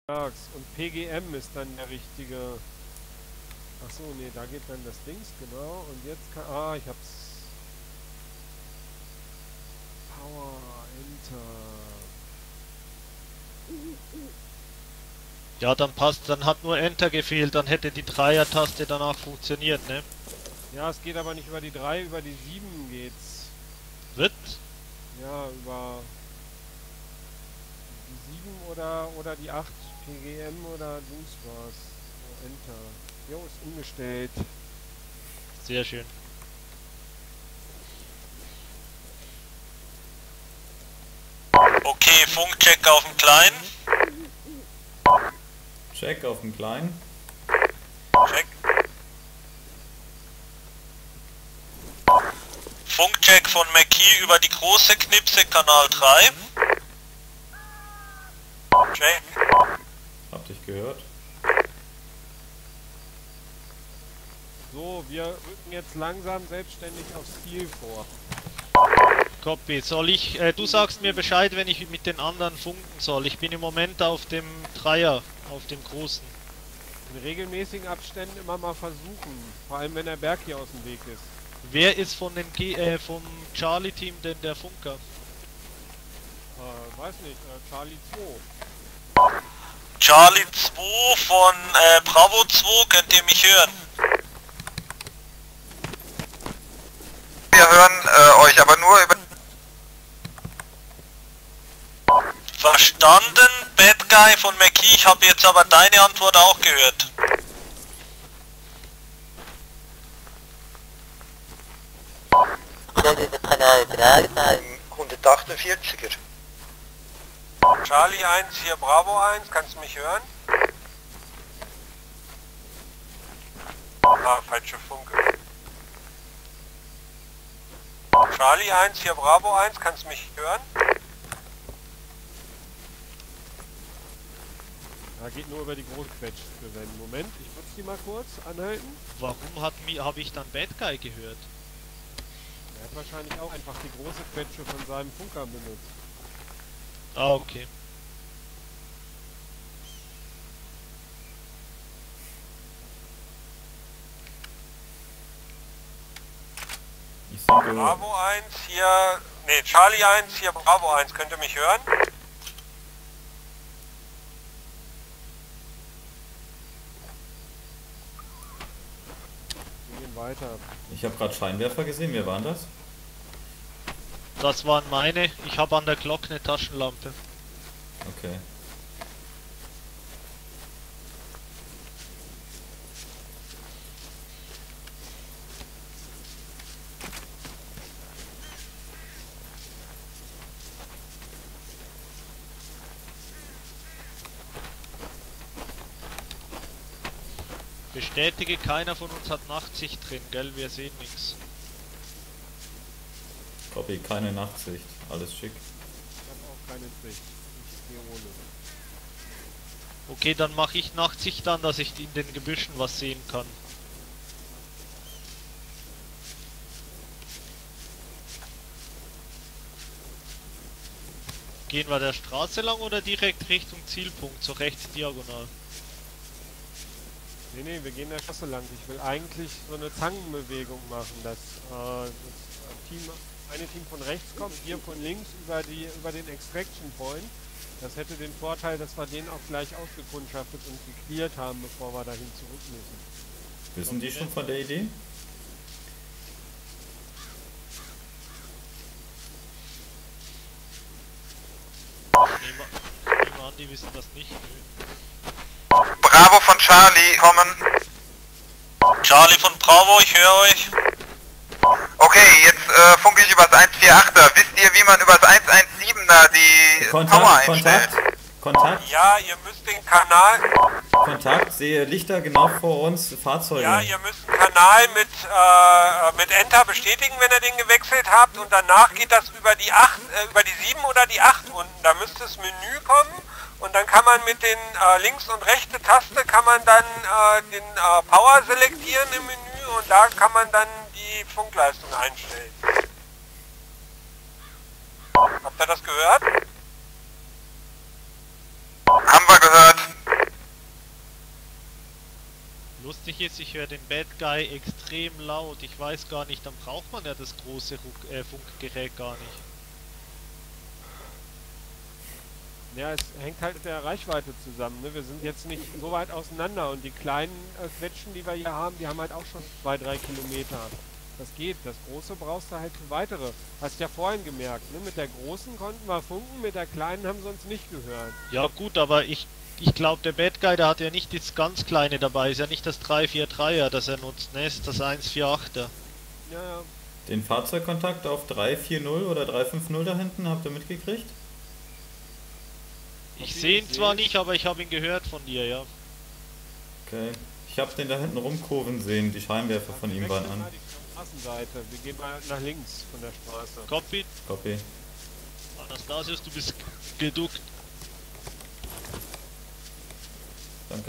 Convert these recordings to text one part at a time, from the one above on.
Und PGM ist dann der richtige. Achso, nee, da geht dann das Dings, genau. Und jetzt kann. Ah, ich hab's. Power, Enter. Ja, dann passt, dann hat nur Enter gefehlt, dann hätte die Dreier-Taste danach funktioniert, ne? Ja, es geht aber nicht über die 3, über die 7 geht's. Wird? Ja, über die 7 oder die 8. PGM oder Dings war's. So, Enter. Jo, ist umgestellt. Sehr schön. Okay, Funkcheck auf dem Kleinen. Check auf dem Kleinen. Check. Funkcheck von McKee über die große Knipse, Kanal 3. Check. Hab dich gehört. So, wir rücken jetzt langsam selbstständig aufs Ziel vor. Copy. Soll ich, du sagst mir Bescheid, wenn ich mit den anderen funken soll. Ich bin im Moment auf dem Dreier, auf dem großen. In regelmäßigen Abständen immer mal versuchen. Vor allem, wenn der Berg hier aus dem Weg ist. Wer ist von den vom Charlie-Team denn der Funker? Weiß nicht, Charlie 2. Charlie 2 von Bravo 2, könnt ihr mich hören? Wir hören euch aber nur über... Verstanden, Bad Guy von McKee, ich habe jetzt aber deine Antwort auch gehört. Kanal 3, 148er. Charlie 1, hier Bravo 1, kannst du mich hören? Ah, falsche Funke. Charlie 1, hier Bravo 1, kannst du mich hören? Ja, geht nur über die Großquetschwelle. Moment, ich muss die mal kurz anhalten. Warum habe ich dann Bad Guy gehört? Er hat wahrscheinlich auch einfach die große Quetsche von seinem Funker benutzt. Ah, okay. Ich sinke. Bravo 1, hier... Ne, Charlie 1, hier Bravo 1, könnt ihr mich hören? Wir gehen weiter. Ich habe gerade Scheinwerfer gesehen, wer waren das? Das waren meine. Ich habe an der Glocke eine Taschenlampe. Okay. Bestätige, keiner von uns hat Nachtsicht drin, gell? Wir sehen nichts. Copy, keine Nachtsicht. Alles schick. Ich habe auch keine Sicht. Ich gehe ohne. Okay, dann mache ich Nachtsicht an, dass ich in den Gebüschen was sehen kann. Gehen wir der Straße lang oder direkt Richtung Zielpunkt, so rechts diagonal? Nee, wir gehen der Straße lang. Ich will eigentlich so eine Zangenbewegung machen, dass eine Team von rechts kommt, wir von links über den Extraction Point. Das hätte den Vorteil, dass wir den auch gleich ausgekundschaftet und geklärt haben, bevor wir dahin zurück müssen. Wissen die schon von der Idee? Ich nehme an, die wissen das nicht. Bravo von Charlie, kommen. Charlie von Bravo, ich höre euch. Okay, jetzt funke ich übers 148er. Wisst ihr, wie man übers 117er die Power einstellt? Kontakt. Ja, ihr müsst den Kanal... Kontakt, sehe Lichter genau vor uns, Fahrzeuge. Ja, ihr müsst den Kanal mit Enter bestätigen, wenn ihr den gewechselt habt, und danach geht das über die 8, über die 7 oder die 8 unten. Da müsste das Menü kommen und dann kann man mit den links und rechte Taste kann man dann den Power selektieren im Menü und da kann man dann die Funkleistung einstellen. Habt ihr das gehört? Haben wir gehört. lustig ist, ich höre den Bad Guy extrem laut. Ich weiß gar nicht, dann braucht man ja das große Funkgerät gar nicht. Ja, es hängt halt mit der Reichweite zusammen. Ne? Wir sind jetzt nicht so weit auseinander und die kleinen Quetschen, die wir hier haben, die haben halt auch schon 2-3 Kilometer. Das geht. Das große brauchst du halt für weitere. Hast ja vorhin gemerkt, ne? Mit der großen konnten wir funken, mit der kleinen haben sie uns nicht gehört. Ja gut, aber ich glaube, der Bad Guy, der hat ja nicht das ganz kleine dabei. Ist ja nicht das 343er, das er nutzt. Ne, ist das 148er. Ja, ja. Den Fahrzeugkontakt auf 340 oder 350 da hinten, habt ihr mitgekriegt? Ich sehe ihn zwar nicht, aber ich habe ihn gehört von dir, ja. Okay. Ich habe den da hinten rumkurven sehen, die Scheinwerfer von ihm waren an. Straßenseite. Wir gehen mal nach links von der Straße. Copy. Copy. Anastasius, du bist geduckt. Danke.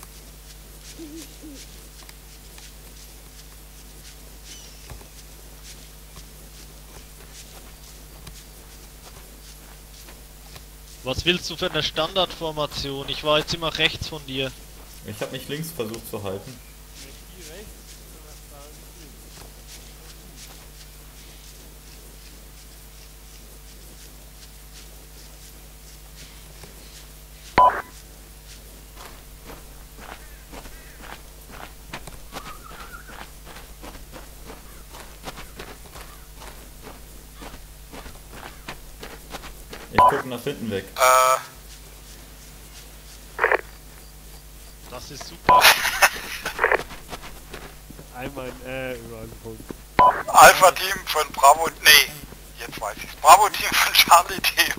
Was willst du für eine Standardformation? Ich war jetzt immer rechts von dir. Ich habe mich links versucht zu halten. Ich gucke nach hinten weg. Das ist super. Einmal über den Punkt. Alpha-Team von Bravo... Nee, jetzt weiß ich's. Bravo-Team von Charlie-Team.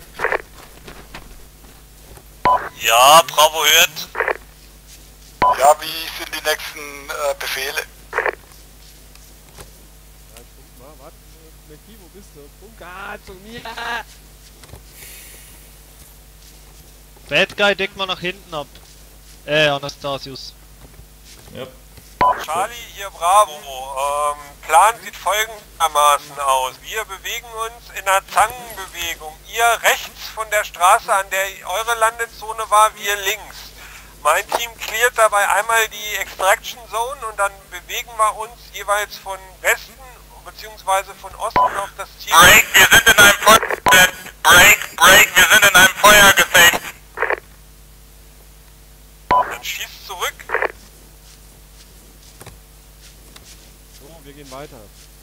Ja, Bravo hört. Ja, wie sind die nächsten Befehle? Ja, guck mal, warte. Meki, wo bist du? Funka, zu mir! Bad Guy, deck mal nach hinten ab. Anastasius. Ja. Charlie, hier Bravo. Plan sieht folgendermaßen aus. Wir bewegen uns in einer Zangenbewegung. Ihr rechts von der Straße, an der eure Landezone war, wir links. Mein Team cleart dabei einmal die Extraction Zone und dann bewegen wir uns jeweils von Westen bzw. von Osten auf das Ziel. Break, wir sind in einem Break, wir sind in einem Feuergefecht. Dann schießt zurück. So, wir gehen weiter.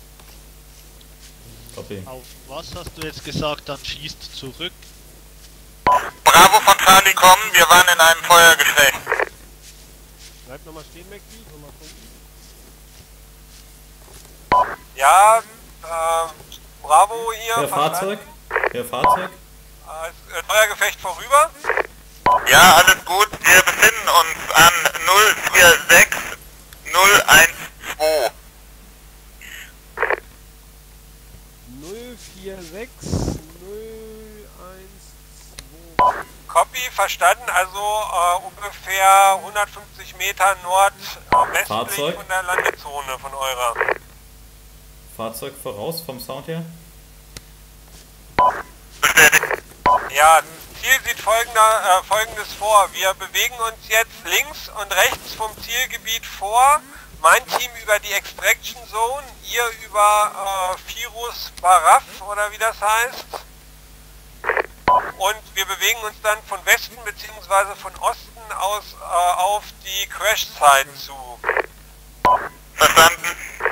Copy. Auf was hast du jetzt gesagt, dann schießt zurück? Bravo von Charlie kommen, wir waren in einem Feuergefecht. Bleib nochmal stehen, Meki. Nochmal gucken. Ja, Bravo hier. Per Fahrzeug? Per Fahrzeug? Feuergefecht vorüber. Ja, alles gut, wir befinden uns an 046012. 046 012. Copy, verstanden. Also ungefähr 150 Meter nordwestlich Fahrzeug? von der Landezone von eurer. Fahrzeug voraus vom Sound her? Ja, Ziel sieht folgendes vor. Wir bewegen uns jetzt links und rechts vom Zielgebiet vor. Mein Team über die Extraction Zone, ihr über Firus Baraf oder wie das heißt. Und wir bewegen uns dann von Westen bzw. von Osten aus auf die Crash Site zu. Verstanden.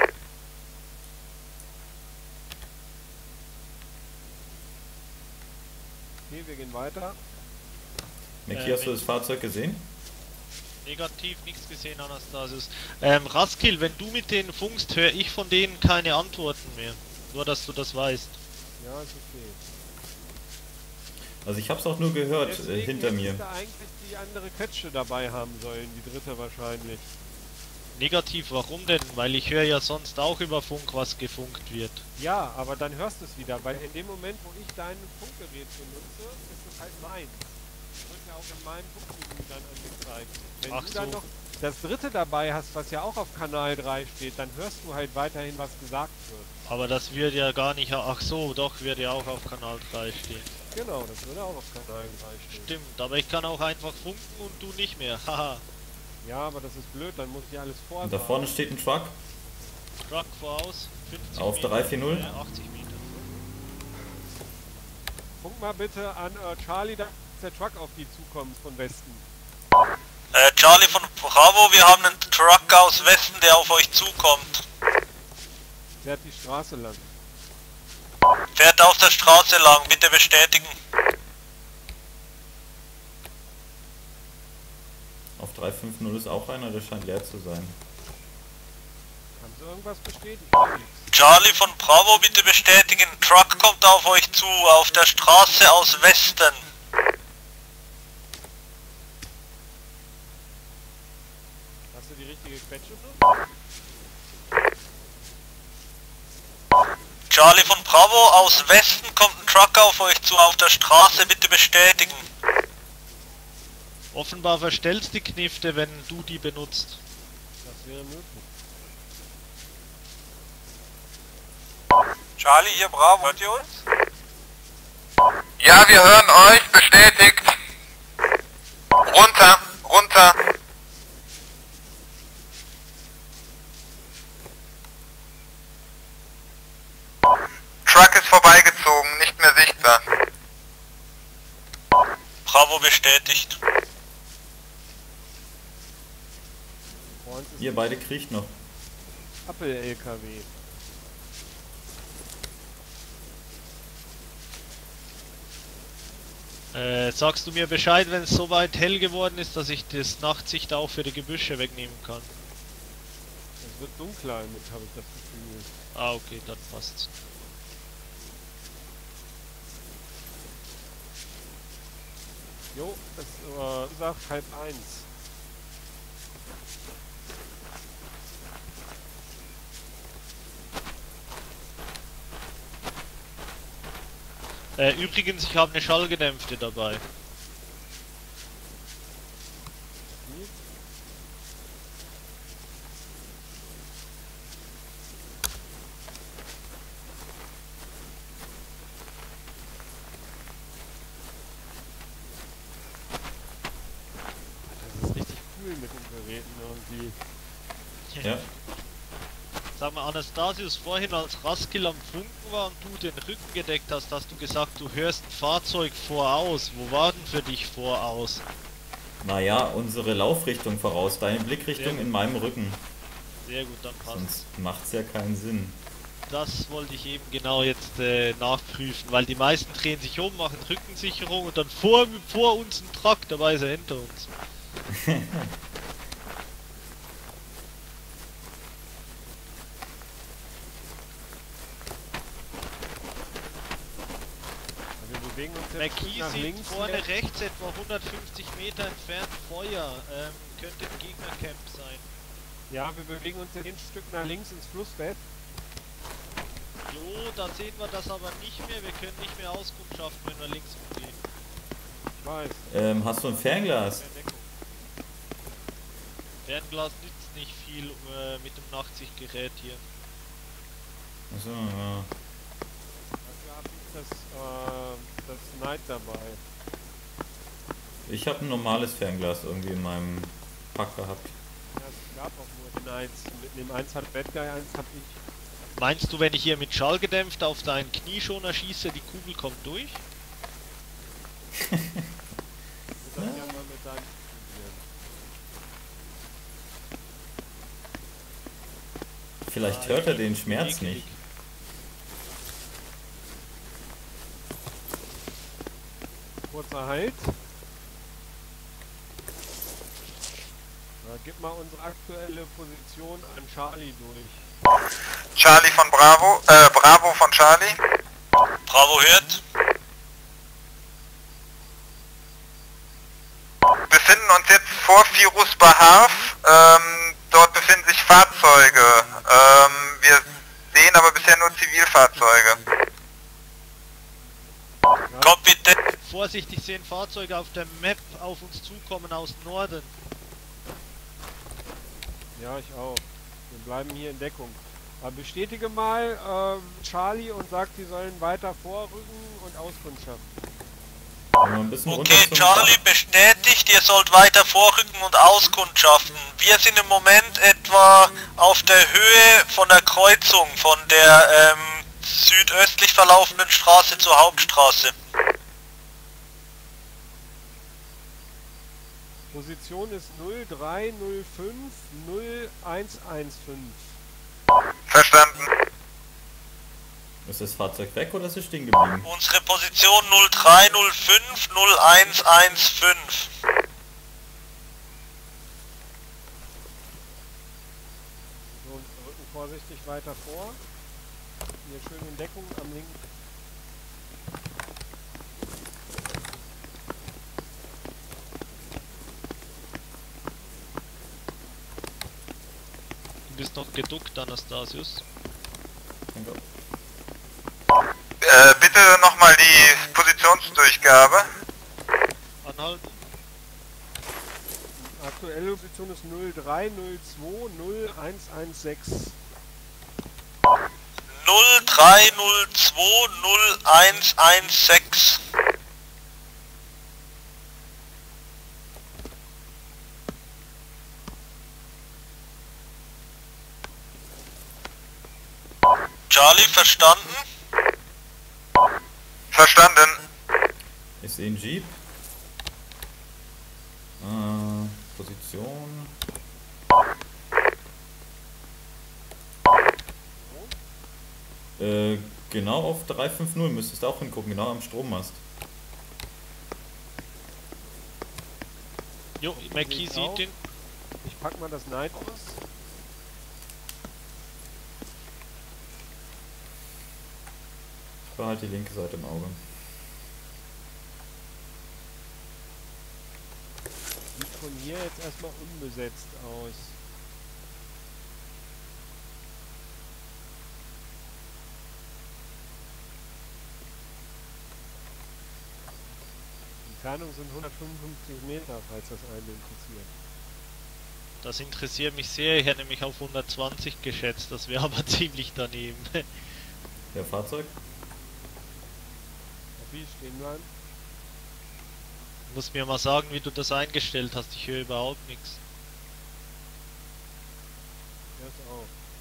Okay, wir gehen weiter. Meki, hast du das Fahrzeug gesehen? Negativ, nichts gesehen, Anastasius. Raskil, wenn du mit denen funkst, höre ich von denen keine Antworten mehr. Nur, dass du das weißt. Ja, ist okay. Also ich hab's auch nur gehört, Deswegen hinter mir. hättest du eigentlich die andere Quetsche dabei haben sollen, die dritte wahrscheinlich. Negativ, warum denn? Weil ich höre ja sonst auch über Funk, was gefunkt wird. Ja, aber dann hörst du es wieder, weil in dem Moment, wo ich dein Funkgerät benutze, ist es halt meins. Das wird ja auch in meinem Funkmenü dann angezeigt. Wenn Ach du dann so. noch das dritte dabei hast, was ja auch auf Kanal 3 steht, dann hörst du halt weiterhin, was gesagt wird. Aber das wird ja gar nicht... Ach so, doch, wird ja auch auf Kanal 3 stehen. Genau, das würde auch auf Kanal 3 stehen. Stimmt, aber ich kann auch einfach funken und du nicht mehr. Haha. Ja, aber das ist blöd, dann muss ich alles Und vorsagen. da vorne steht ein Truck. Truck voraus, 50 Auf Meter. 340. 80 Meter. Funk mal bitte an Charlie, dass der Truck auf die zukommt von Westen. Charlie von Bravo, wir haben einen Truck aus Westen, der auf euch zukommt. Fährt die Straße lang. Fährt auf der Straße lang, bitte bestätigen. Auf 350 ist auch einer, der scheint leer zu sein. Haben Sie irgendwas bestätigt? Charlie von Bravo, bitte bestätigen. Truck kommt auf euch zu, auf der Straße aus Westen. Hast du die richtige Quetsche? Charlie von Bravo, aus Westen kommt ein Truck auf euch zu, auf der Straße, bitte bestätigen. Offenbar verstellst die Knifte, wenn du die benutzt. Das wäre möglich. Charlie, hier Bravo, hört ihr uns? Ja, wir hören euch, bestätigt. Runter, runter. Truck ist vorbeigezogen, nicht mehr sichtbar. Bravo bestätigt. Vor uns ist Ihr beide kriecht noch. Apple-LKW. Sagst du mir Bescheid, wenn es soweit hell geworden ist, dass ich das Nachtsicht auch für die Gebüsche wegnehmen kann? Es wird dunkler, habe ich das Gefühl. Ah, okay, dann passt's. Jo, es sagt 12:30. Übrigens, ich habe eine Schallgedämpfte dabei. Das ist richtig cool mit den Geräten irgendwie. Ja. Sag mal, Anastasius, vorhin als Raskil am Funken war und du den Rücken gedeckt hast, hast du gesagt, du hörst ein Fahrzeug voraus. Wo war denn für dich voraus? Naja, unsere Laufrichtung voraus. Deine Blickrichtung Ja. in meinem Rücken. Sehr gut, dann passt. Sonst macht's ja keinen Sinn. Das wollte ich eben genau jetzt nachprüfen, weil die meisten drehen sich um, machen Rückensicherung und dann vor uns ein Truck, dabei ist er hinter uns. Wir bewegen uns jetzt McKee nach sieht links. vorne hier. rechts etwa 150 Meter entfernt Feuer. Könnte ein Gegnercamp sein. Ja, wir bewegen uns jetzt ein Stück nach links ins Flussbett. Jo, da sehen wir das aber nicht mehr. Wir können nicht mehr Auskunft schaffen, wenn wir links umgehen. Ich weiß. Hast du ein Fernglas? Mehr Deckung. Fernglas nützt nicht viel mit dem Nachtsichtgerät hier. Achso, ja. Dafür habe ich das Night dabei. Ich habe ein normales Fernglas irgendwie in meinem Pack gehabt. Ja, es gab auch nur den 1. Mit dem 1 hat Bad Guy, 1 habe ich. Meinst du, wenn ich hier mit Schallgedämpft auf deinen Knieschoner schieße, die Kugel kommt durch? Ich würde das gerne mal mit deinem probieren. Vielleicht hört er den Schmerz nicht. Kurzer Halt. Na, gib mal unsere aktuelle Position an Charlie durch. Charlie von Bravo, Bravo von Charlie. Bravo hört. Befinden uns jetzt vor Firuz Bahaf. Dort befinden sich Fahrzeuge. Wir sehen aber bisher nur Zivilfahrzeuge. Copy that. Vorsicht, ich sehe ein Fahrzeug auf der Map auf uns zukommen aus Norden. Ja, ich auch. Wir bleiben hier in Deckung. Aber bestätige mal Charlie und sag, die sollen weiter vorrücken und Auskunft schaffen. Wenn wir ein bisschen Okay, runter zum Charlie bestätigt, ihr sollt weiter vorrücken und auskundschaften. Wir sind im Moment etwa auf der Höhe von der Kreuzung von der südöstlich verlaufenden Straße zur Hauptstraße. Position ist 0305 0115. Verstanden. Ist das Fahrzeug weg oder ist es stehen geblieben? Unsere Position 0305 0115. So, rücken vorsichtig weiter vor. Hier schön in Deckung am linken. Du bist noch geduckt, Anastasius. Danke. Bitte nochmal die Positionsdurchgabe. Anhalten. Aktuelle Position ist 0302 0116. 0302 0116. Charlie, verstanden? Verstanden. Ich sehe einen Jeep. Position. Genau auf 350 müsstest du auch hingucken, genau am Strommast. Jo, Mackie Sieht auch. sieht den. Ich pack mal das Night aus. Ich behalte die linke Seite im Auge. Sieht von hier jetzt erstmal unbesetzt aus. Die Entfernung sind 155 Meter, falls das einen interessiert. Das interessiert mich sehr, ich hätte nämlich auf 120 geschätzt, das wäre aber ziemlich daneben. Der Fahrzeug? Wie stehen bleiben? Du musst mir mal sagen, wie du das eingestellt hast, ich höre überhaupt nichts. Das auch.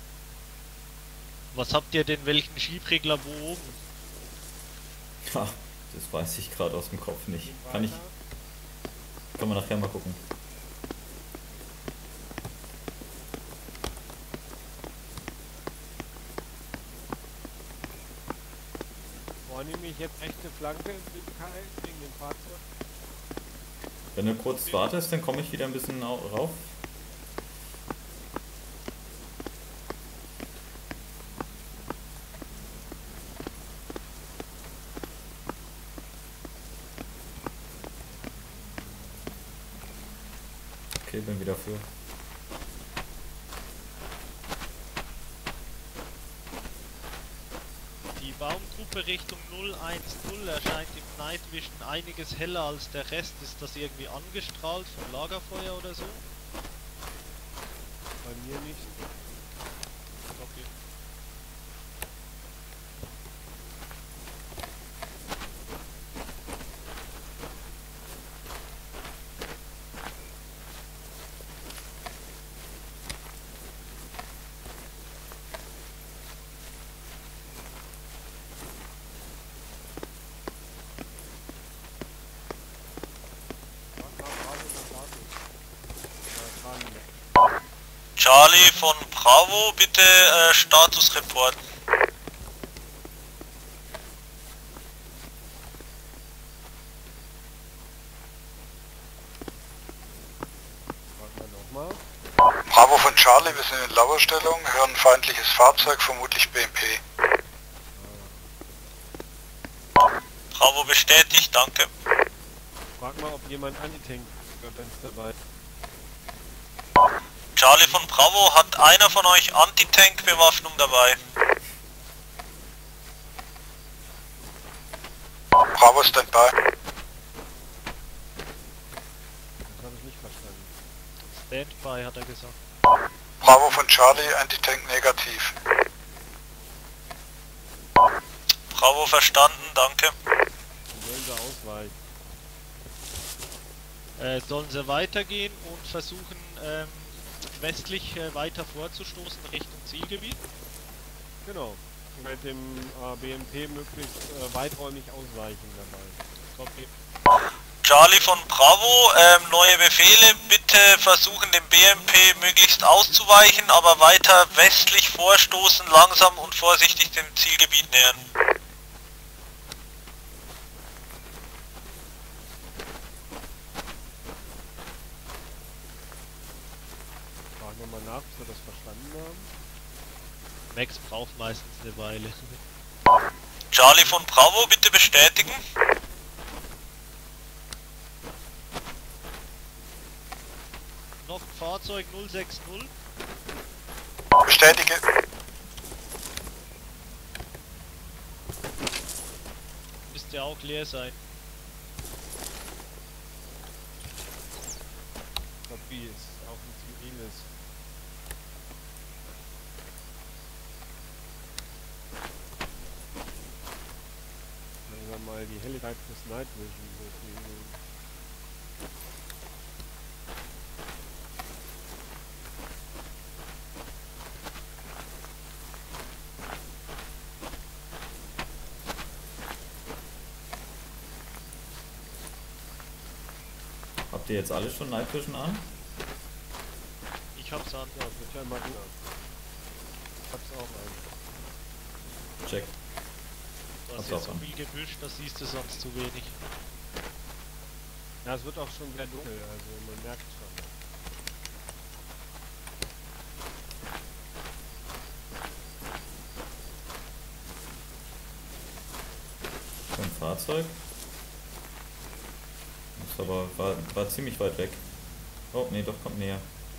Was habt ihr denn, welchen Schiebregler wo oben? Ha, das weiß ich gerade aus dem Kopf nicht. Weiter. Kann man nachher mal gucken. Vornehme ich jetzt rechte Flanke wegen dem Fahrzeug. Wenn du kurz wartest, dann komme ich wieder ein bisschen rauf. Okay, bin wieder für. Die Baumgruppe Richtung 010 erscheint im Night Vision einiges heller als der Rest. Ist das irgendwie angestrahlt vom Lagerfeuer oder so? Bei mir nicht. Okay. Charlie von Bravo, bitte Status reporten. Nochmal. Bravo von Charlie, wir sind in Lauerstellung, hören feindliches Fahrzeug, vermutlich BMP. Bravo bestätigt, danke. Frag mal, ob jemand Antitank dabei. Charlie von Bravo, hat einer von euch Anti-Tank-Bewaffnung dabei? Bravo Standby. Das habe ich nicht verstanden. Standby hat er gesagt. Bravo von Charlie, Anti-Tank negativ. Bravo verstanden, danke. Wie sollen sie ausweichen? Sollen sie weitergehen und versuchen westlich weiter vorzustoßen Richtung Zielgebiet? Genau. Mit dem BMP möglichst weiträumig ausweichen dabei. Copy. Charlie von Bravo, neue Befehle, bitte versuchen den BMP möglichst auszuweichen, aber weiter westlich vorstoßen, langsam und vorsichtig dem Zielgebiet nähern. Fragen wir mal nach, ob wir das verstanden haben. Max braucht meistens eine Weile. Charlie von Bravo, bitte bestätigen. Noch Fahrzeug 060. Bestätige. Müsste auch leer sein. Copy ist auch ein ziviles. Langsam mal die Helligkeit fürs Night Vision hochnehmen. Habt ihr jetzt alle schon Night Vision an? Ich hab's an. Ja, wird ja immer klar. Ich hab's auch an. Check. Du hast Hab's jetzt auch so an. viel gebüscht, das siehst du sonst zu wenig. Ja, es wird auch schon sehr dunkel, also man merkt schon. Ein Fahrzeug. Ist aber war ziemlich weit weg. Oh nee, doch, kommt näher.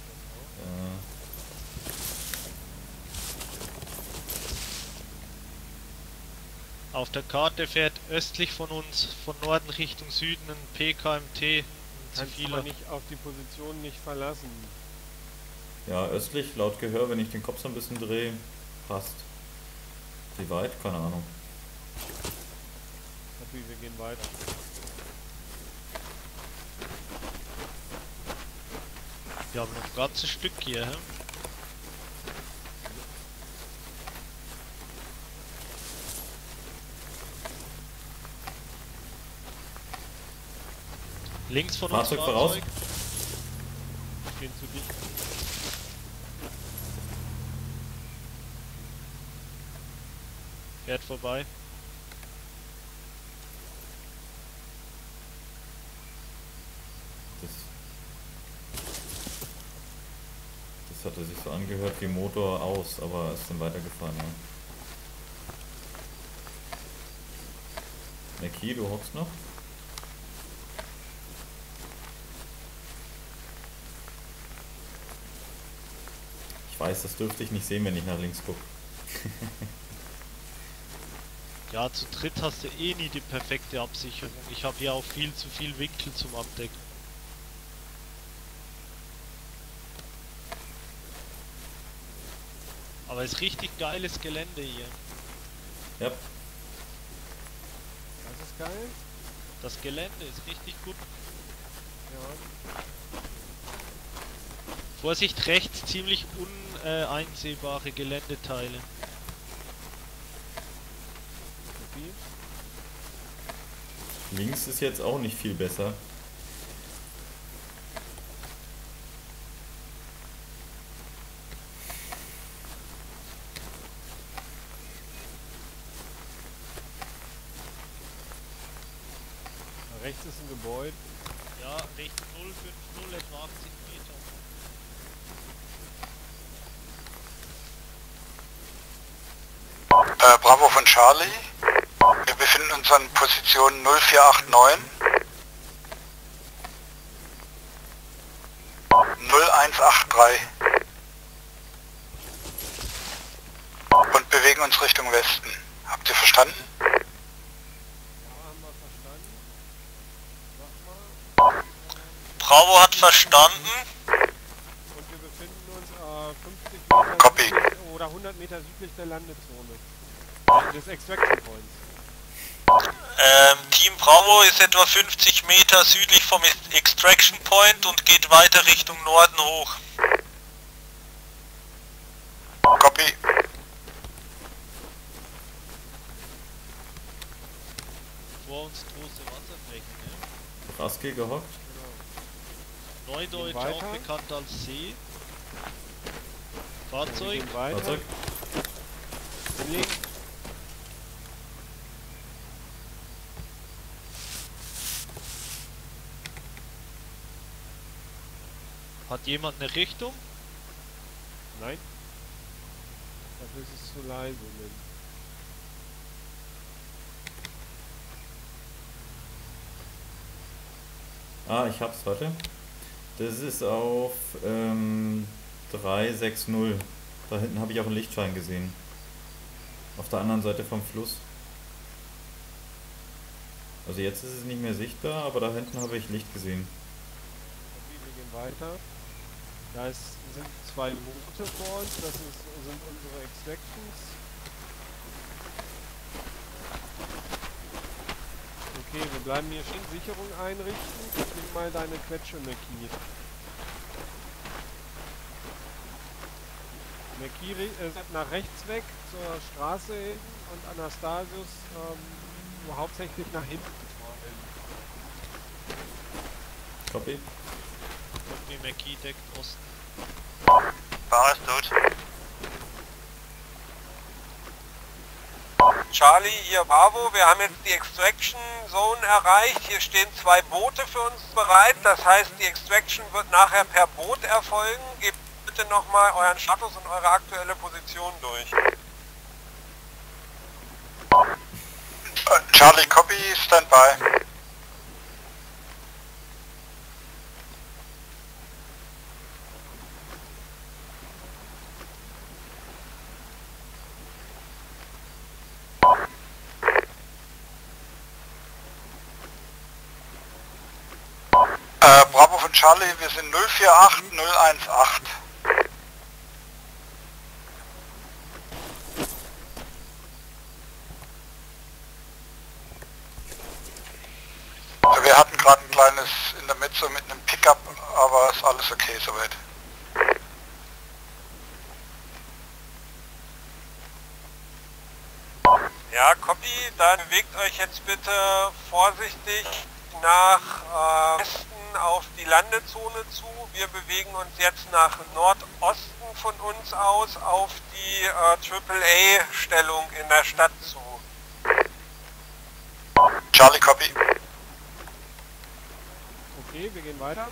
Auf der Karte fährt östlich von uns, von Norden Richtung Süden, ein PKMT, ein Kannst ziviler. aber nicht auf die Position nicht verlassen. Ja, östlich, laut Gehör, wenn ich den Kopf so ein bisschen drehe, passt. Wie weit? Keine Ahnung. Copy, wir gehen weiter. Wir haben noch ein ganzes Stück hier, hä? Links von uns Fahrzeug voraus. Fahrzeug. Gehen zu dicht. Fährt vorbei. Das hatte sich so angehört wie Motor aus, aber ist dann weitergefahren, ja. Mackie, du hockst noch? Ich weiß, das dürfte ich nicht sehen, wenn ich nach links gucke. Ja, zu dritt hast du eh nie die perfekte Absicherung. Ich habe hier auch viel zu viel Winkel zum Abdecken. Aber es ist richtig geiles Gelände hier. Ja, Das ist geil. Das Gelände ist richtig gut. Ja. Vorsicht, rechts ziemlich uneinsehbare Geländeteile. Copy. links ist jetzt auch nicht viel besser. Rechts ist ein Gebäude. Ja, Richtung 050, etwa 80 Meter. Bravo von Charlie. Wir befinden uns an Position 0489. 0183. Und bewegen uns Richtung Westen. Habt ihr verstanden? Ja, haben wir verstanden. Sag mal. Bravo hat verstanden. Und wir befinden uns 50 Meter Copy. südlich oder 100 Meter südlich der Landezone. Des Extraction Points. Team Bravo ist etwa 50 Meter südlich vom Extraction Point und geht weiter Richtung Norden hoch. Copy. Vor uns große Wasserflächen, ne? Raske gehockt. Neudeutsch Weiter. auch bekannt als See. Wir Fahrzeug. gehen weiter. Fahrzeug. Link. Hat jemand eine Richtung? Nein. Dafür ist es zu leise. Ah, ich hab's, warte. Das ist auf 360. Da hinten habe ich auch einen Lichtschein gesehen. Auf der anderen Seite vom Fluss. Also jetzt ist es nicht mehr sichtbar, aber da hinten habe ich Licht gesehen. Wir gehen weiter. Da sind zwei Boote vor uns. Das sind unsere Extractions. Okay, wir bleiben hier stehen. Sicherung einrichten. Nimm mal deine Quetsche, Mackie. Mackie nach rechts weg zur Straße hin und Anastasius hauptsächlich nach hinten. Copy. Irgendwie McKee deckt Osten. Fahrer ist tot. Charlie, hier Bravo, wir haben jetzt die Extraction Zone erreicht. Hier stehen zwei Boote für uns bereit. Das heißt, die Extraction wird nachher per Boot erfolgen. Gebt bitte nochmal euren Status und eure aktuelle Position durch. Charlie, copy, stand by. Bravo von Charlie, wir sind 048018. Wir hatten gerade ein kleines Intermezzo mit einem Pickup, aber ist alles okay soweit. Ja, Copy, dann bewegt euch jetzt bitte vorsichtig nach Westen auf die Landezone zu. Wir bewegen uns jetzt nach Nordosten von uns aus auf die AAA-Stellung in der Stadt zu. Charlie, copy. Okay, wir gehen weiter.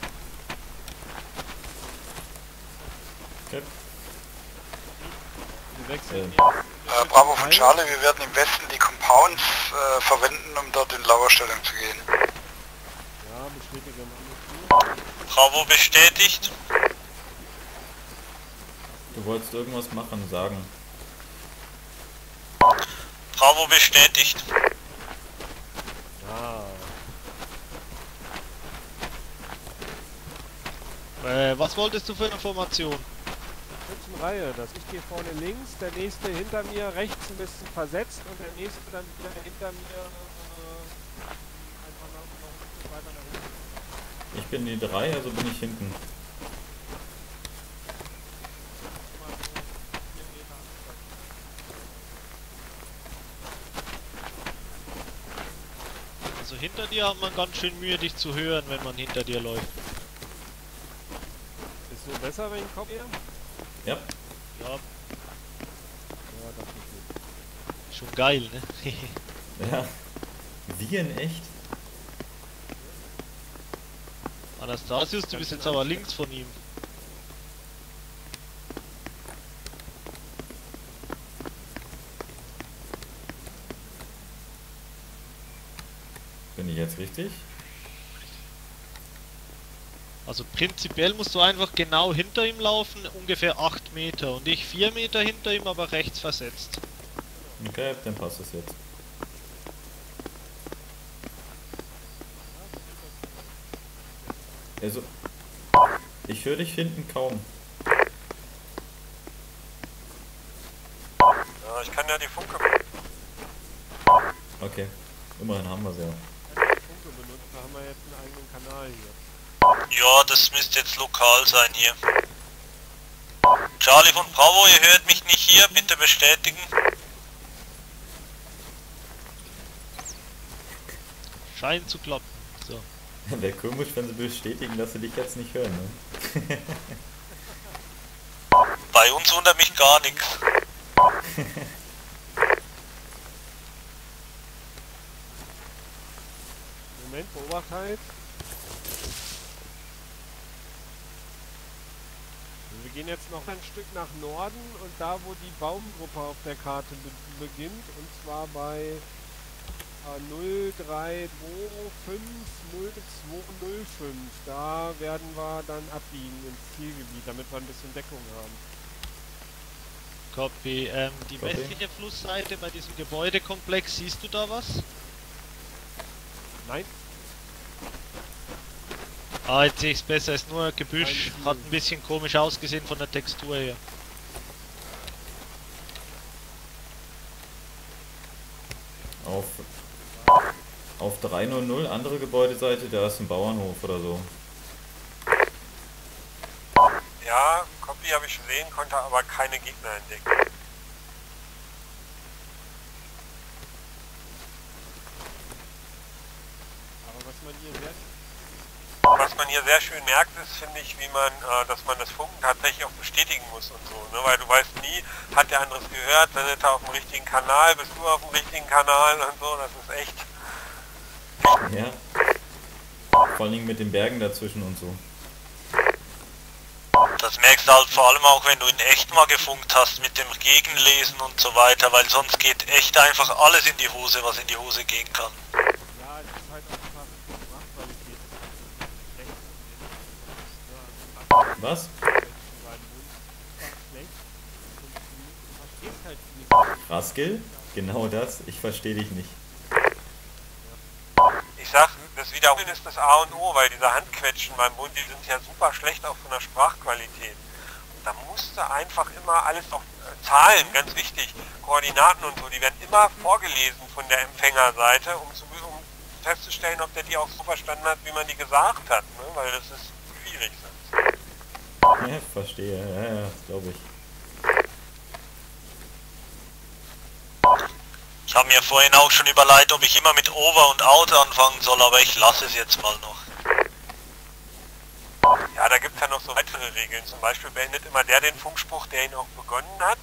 Okay. Wir wechseln Ja. jetzt. Bravo von Charlie, wir werden im Westen die Compounds verwenden, um dort in Lauerstellung zu gehen. Ja, bestätige mal. Bravo bestätigt. Du wolltest irgendwas machen, sagen. Bravo bestätigt. Ja. Was wolltest du für eine Formation? Reihe, dass ich gehe vorne links, der nächste hinter mir rechts ein bisschen versetzt und der nächste dann wieder hinter mir einfach noch ein bisschen weiter nach hinten. Ich bin die 3, also bin ich hinten. Also hinter dir hat man ganz schön Mühe, dich zu hören, wenn man hinter dir läuft. Ist so besser, wenn ich komme hier? Ja. Ja, Ja, dachte ich nicht. schon geil, ne? Ja. Wie in echt? Anastasius, du bist jetzt aber links von ihm. Bin ich jetzt richtig? Also prinzipiell musst du einfach genau hinter ihm laufen, ungefähr 8 Meter. Und ich 4 Meter hinter ihm, aber rechts versetzt. Okay, dann passt es jetzt. Also, ich höre dich hinten kaum. Ja, ich kann ja die Funke... Okay. Immerhin haben wir sie ja. Punkte benutzt, da haben wir jetzt einen eigenen Kanal hier. Ja, das müsste jetzt lokal sein hier. Charlie von Bravo, ihr hört mich nicht hier, bitte bestätigen. Scheint zu klappen. So. Wäre komisch, wenn sie bestätigen, dass sie dich jetzt nicht hören, ne? Bei uns wundert mich gar nichts. Moment, beobachte halt. Wir gehen jetzt noch ein Stück nach Norden und da, wo die Baumgruppe auf der Karte beginnt, und zwar bei 03250205, da werden wir dann abbiegen ins Zielgebiet, damit wir ein bisschen Deckung haben. Copy. Die Copy. westliche Flussseite bei diesem Gebäudekomplex, siehst du da was? Nein? Ah, jetzt sehe ich es besser, ist nur Gebüsch, Kein hat ein bisschen komisch ausgesehen von der Textur her. Auf 300, andere Gebäudeseite, da ist ein Bauernhof oder so. Ja, Copy habe ich gesehen, konnte aber keine Gegner entdecken. Aber was man hier sehr schön merkt, ist, finde ich, wie man, dass man das Funken tatsächlich auch bestätigen muss und so, ne? Weil du weißt nie, hat der anderes gehört, sendet er auf dem richtigen Kanal, bist du auf dem richtigen Kanal und so, das ist echt... Ja. Vor allen Dingen mit den Bergen dazwischen und so. Das merkst du halt vor allem auch, wenn du in echt mal gefunkt hast mit dem Gegenlesen und so weiter, weil sonst geht echt einfach alles in die Hose, was in die Hose gehen kann. Ja, es ist halt einfach Sprachqualität. Was? Raskel? Genau das? Ich verstehe dich nicht. Ich sag, das Wiederholen ist das A und O, weil diese Handquetschen beim Bund, die sind ja super schlecht auch von der Sprachqualität. Und da musst du einfach immer alles auf Zahlen, ganz wichtig, Koordinaten und so, die werden immer vorgelesen von der Empfängerseite, um festzustellen, ob der die auch so verstanden hat, wie man die gesagt hat, ne? Weil das ist schwierig sonst. Ja, verstehe, ja, glaube ich. Ich habe mir vorhin auch schon überlegt, ob ich immer mit Over und Out anfangen soll, aber ich lasse es jetzt mal noch. Ja, da gibt es ja noch so weitere Regeln. Zum Beispiel beendet immer der den Funkspruch, der ihn auch begonnen hat.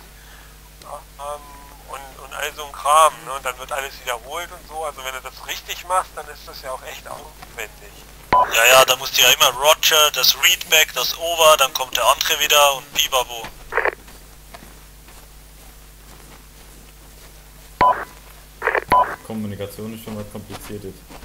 Und all so ein Kram. Ne? Und dann wird alles wiederholt und so. Also wenn du das richtig machst, dann ist das ja auch echt aufwendig. Ja, da musst du ja immer Roger, das Readback, das Over, dann kommt der andere wieder und Bibabo. Kommunikation ist schon mal kompliziert.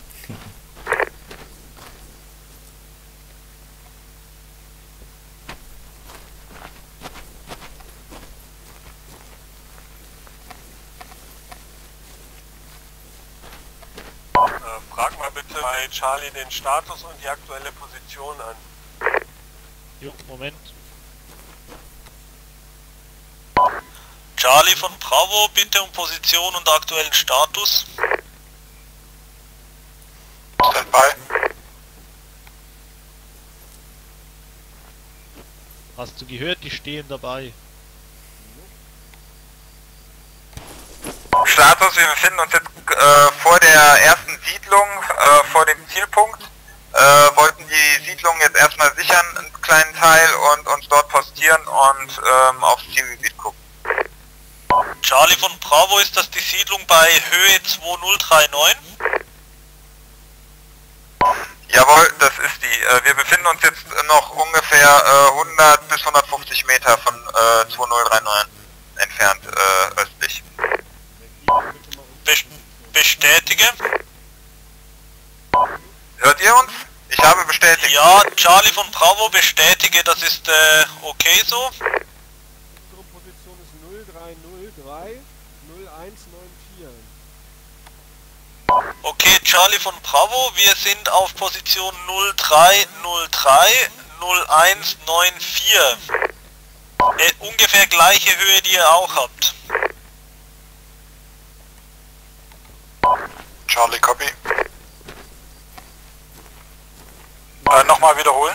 Frag mal bitte bei Charlie den Status und die aktuelle Position an. Jo, Moment. Charlie von Bravo, bitte um Position und aktuellen Status. Standby. Hast du gehört, die stehen dabei. Status, wir befinden uns jetzt vor der ersten Siedlung, vor dem Zielpunkt. Wollten die Siedlung jetzt erstmal sichern, einen kleinen Teil, und uns dort postieren und aufs Zielgebiet gucken. Charlie von Bravo, ist das die Siedlung bei Höhe 2039? Jawohl, das ist die. Wir befinden uns jetzt noch ungefähr 100 bis 150 Meter von 2039 entfernt, östlich. Bestätige. Hört ihr uns? Ich habe bestätigt. Ja, Charlie von Bravo, bestätige, das ist okay so. Unsere Position ist 0303 0194. Okay, Charlie von Bravo, wir sind auf Position 0303 0194. Ungefähr gleiche Höhe, die ihr auch habt. Charlie, copy. Nochmal wiederholen.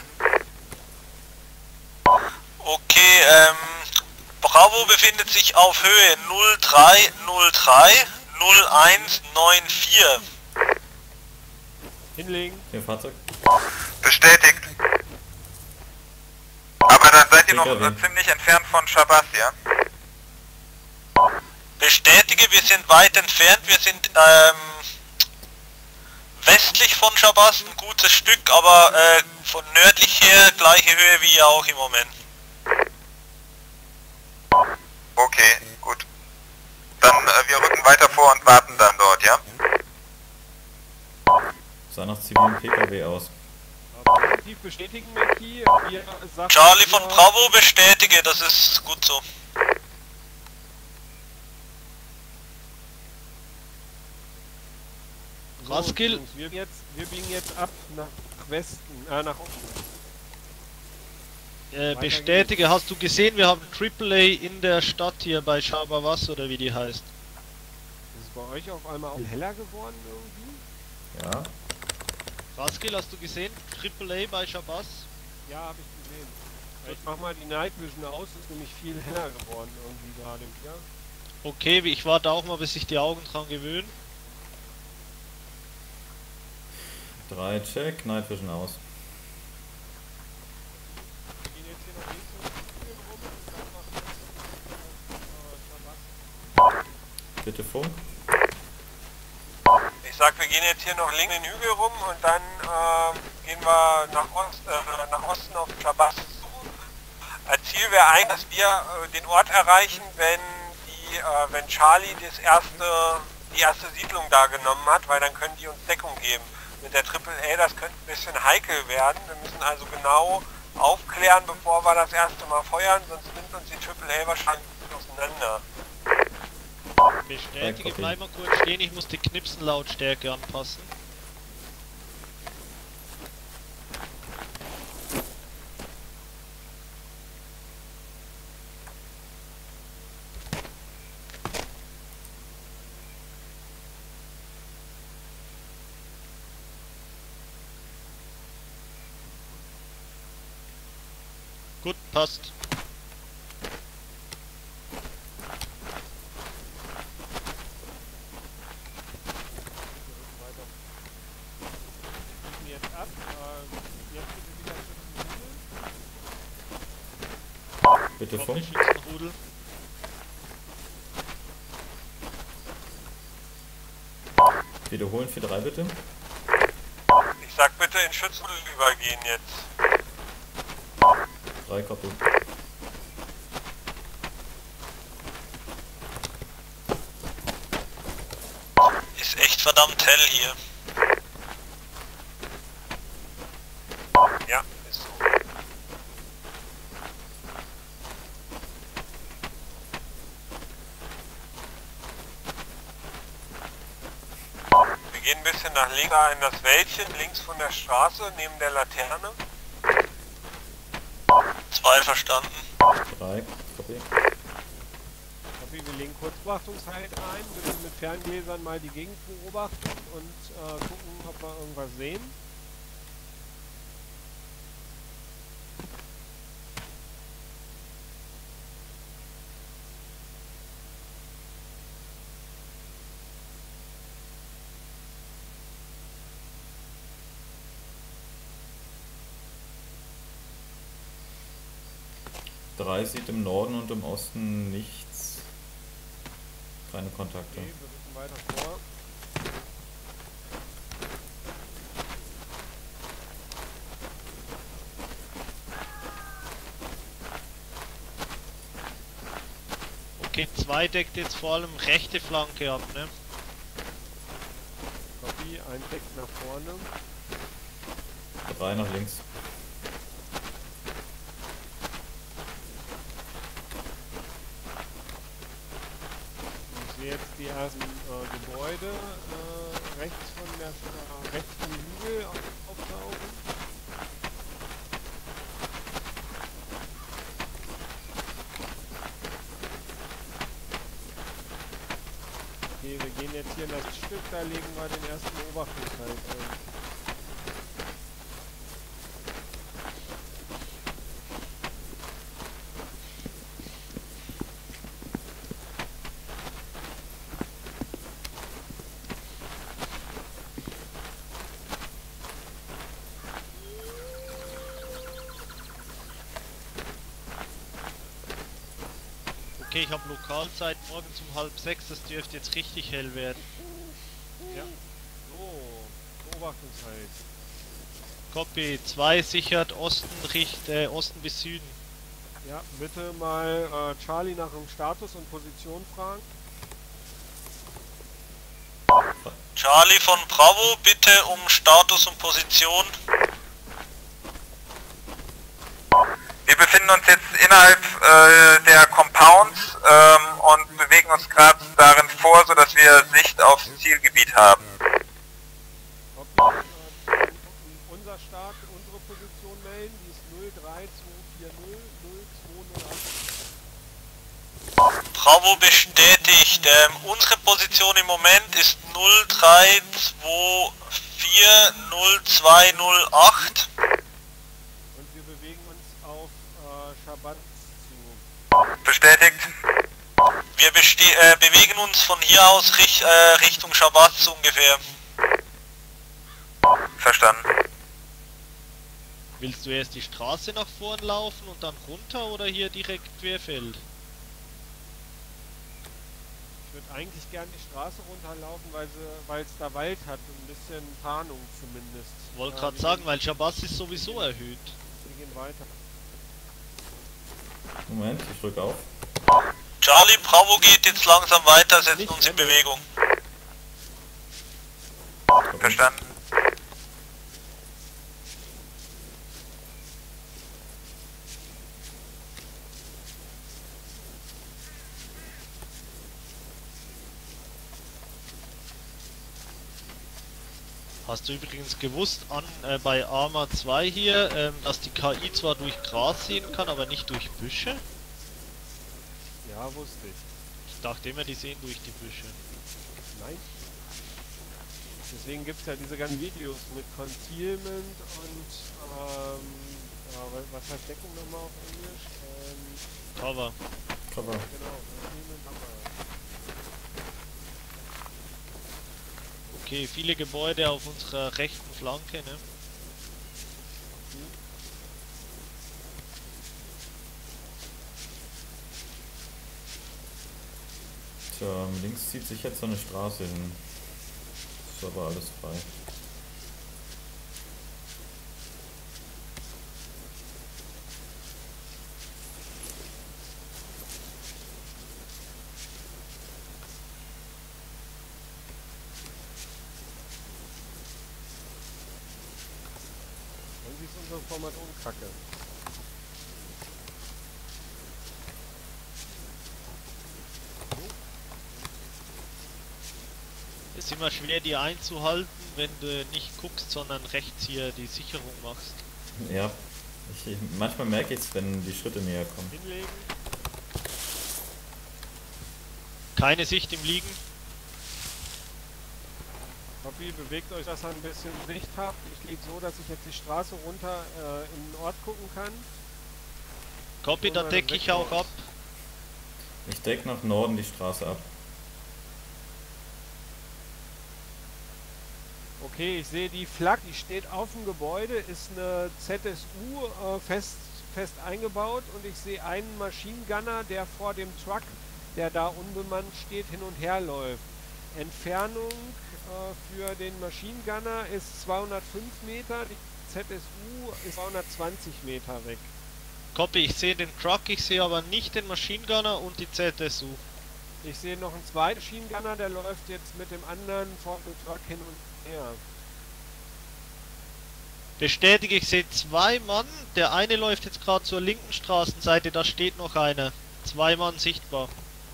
Okay, Bravo befindet sich auf Höhe 0303 0194. Hinlegen. Hier Fahrzeug. Bestätigt. Aber dann seid ihr noch PKW. ziemlich entfernt von Shabazz, ja? Bestätige, wir sind weit entfernt, wir sind westlich von Shabazz, ein gutes Stück, aber von nördlich her gleiche Höhe wie ihr auch im Moment. Okay, gut. Dann wir rücken weiter vor und warten dann dort, ja? Sah nach zivilen PKW aus. Positiv bestätigen, Mackie. Wir sagen Charlie von nur- Bravo, bestätige, das ist gut so. So, Raskil. Jungs, wir biegen jetzt ab nach Westen, nach Osten. Bestätige, hast du gesehen, wir haben AAA in der Stadt hier bei Schabawas oder wie die heißt. Ist es bei euch auf einmal auch heller geworden irgendwie? Ja. Raskil, hast du gesehen? AAA bei Shabazz? Ja, habe ich gesehen. Ich mach mal die Night Vision aus, ist nämlich viel heller geworden irgendwie gerade, ja? Okay, ich warte auch mal, bis sich die Augen dran gewöhnen. 3 Check, Night Vision aus. Wir gehen jetzt hier noch links und hier rum und dann nach Shabazz. Bitte Funk. Ich sag, wir gehen jetzt hier noch links den Hügel rum und dann gehen wir nach Osten auf Shabazz zu. Ziel wäre eigentlich, dass wir den Ort erreichen, wenn Charlie die erste Siedlung da genommen hat, weil dann können die uns Deckung geben. Mit der AAA, das könnte ein bisschen heikel werden. Wir müssen also genau aufklären, bevor wir das erste Mal feuern, sonst nimmt uns die AAA wahrscheinlich auseinander. Bestätige, Copy. bleib mal kurz stehen, ich muss die Knipsenlautstärke anpassen. Gut, passt. Wir biegen jetzt ab. Jetzt bitte wieder Schützenhügel. Bitte Kommt Funk. der Schützenrudel. Wiederholen für 3 bitte. Ich sag bitte in Schützenhügel übergehen jetzt. 3 Copy. Ist echt verdammt hell hier. Ja, ist so. Wir gehen ein bisschen nach links in das Wäldchen, links von der Straße, neben der Laterne. 2 verstanden. 3 Copy. Copy, wir legen Kurzbeobachtungszeit ein, bitte mit Ferngläsern mal die Gegend beobachten und gucken, ob wir irgendwas sehen. Drei sieht im Norden und im Osten nichts. Keine Kontakte. Okay, wir rücken weiter vor. Okay, 2 deckt jetzt vor allem rechte Flanke ab, ne? Copy, ein Deck nach vorne. 3 nach links. Ich sehe jetzt die ersten Gebäude rechts vom Hügel auftauchen. Okay, Okay, wir gehen jetzt hier in das Stück, da legen wir den ersten Beobachtungshalt ein. Okay, ich habe Lokalzeit morgens um 5:30, das dürfte jetzt richtig hell werden. Ja. So, Beobachtungshalt. Copy, 2 sichert Osten, Osten bis Süden. Ja, bitte mal Charlie nach dem Status und Position fragen. Charlie von Bravo, bitte um Status und Position. Wir befinden uns jetzt innerhalb der Compounds und bewegen uns gerade darin vor, sodass wir Sicht aufs Zielgebiet haben. Okay, unser Start, unsere Position melden, die ist 03240 0208. Bravo bestätigt. Unsere Position im Moment ist 03240208. Und wir bewegen uns auf Shabbat zu. Bestätigt. Wir bewegen uns von hier aus Richtung Shabazz ungefähr. Verstanden. Willst du erst die Straße nach vorn laufen und dann runter oder hier direkt querfeld? Ich würde eigentlich gern die Straße runterlaufen, weil es da Wald hat und ein bisschen Tarnung zumindest. Wollte gerade sagen, weil Shabazz ist sowieso erhöht. Wir gehen weiter. Moment, ich drücke auf. Charlie, Bravo geht jetzt langsam weiter, setzen uns in Bewegung. Verstanden. Hast du übrigens gewusst, bei Arma 2 hier, dass die KI zwar durch Gras sehen kann, aber nicht durch Büsche? Ja, wusste ich. Ich dachte immer, die sehen durch die Büsche. Nein. Deswegen gibt es ja diese ganzen Videos mit Concealment und, was heißt Deckung nochmal auf Englisch? Cover. Cover. Genau, Concealment haben wir. Okay, viele Gebäude auf unserer rechten Flanke, ne? Tja, links zieht sich jetzt so eine Straße hin. Ist aber alles frei. Irgendwie ist unsere Formation kacke. Es ist immer schwer, die einzuhalten, wenn du nicht guckst, sondern rechts hier die Sicherung machst. Ja, manchmal merke ich es, wenn die Schritte näher kommen. Hinlegen. Keine Sicht im Liegen. Copy, bewegt euch, dass ihr ein bisschen Sicht habt. Ich liege so, dass ich jetzt die Straße runter in den Ort gucken kann. Copy, da decke ich auch ab. Ich decke nach Norden die Straße ab. Okay, ich sehe die Flak, die steht auf dem Gebäude, ist eine ZSU fest eingebaut und ich sehe einen Maschinengunner, der vor dem Truck, der da unbemannt steht, hin und her läuft. Entfernung für den Maschinengunner ist 205 Meter, die ZSU ist 220 Meter weg. Copy, ich sehe den Truck, ich sehe aber nicht den Machine Gunner und die ZSU. Ich sehe noch einen zweiten Maschinengunner, der läuft jetzt mit dem anderen vor dem Truck hin und her. Bestätige, ich sehe 2 Mann, der eine läuft jetzt gerade zur linken Straßenseite, da steht noch einer. 2 Mann sichtbar.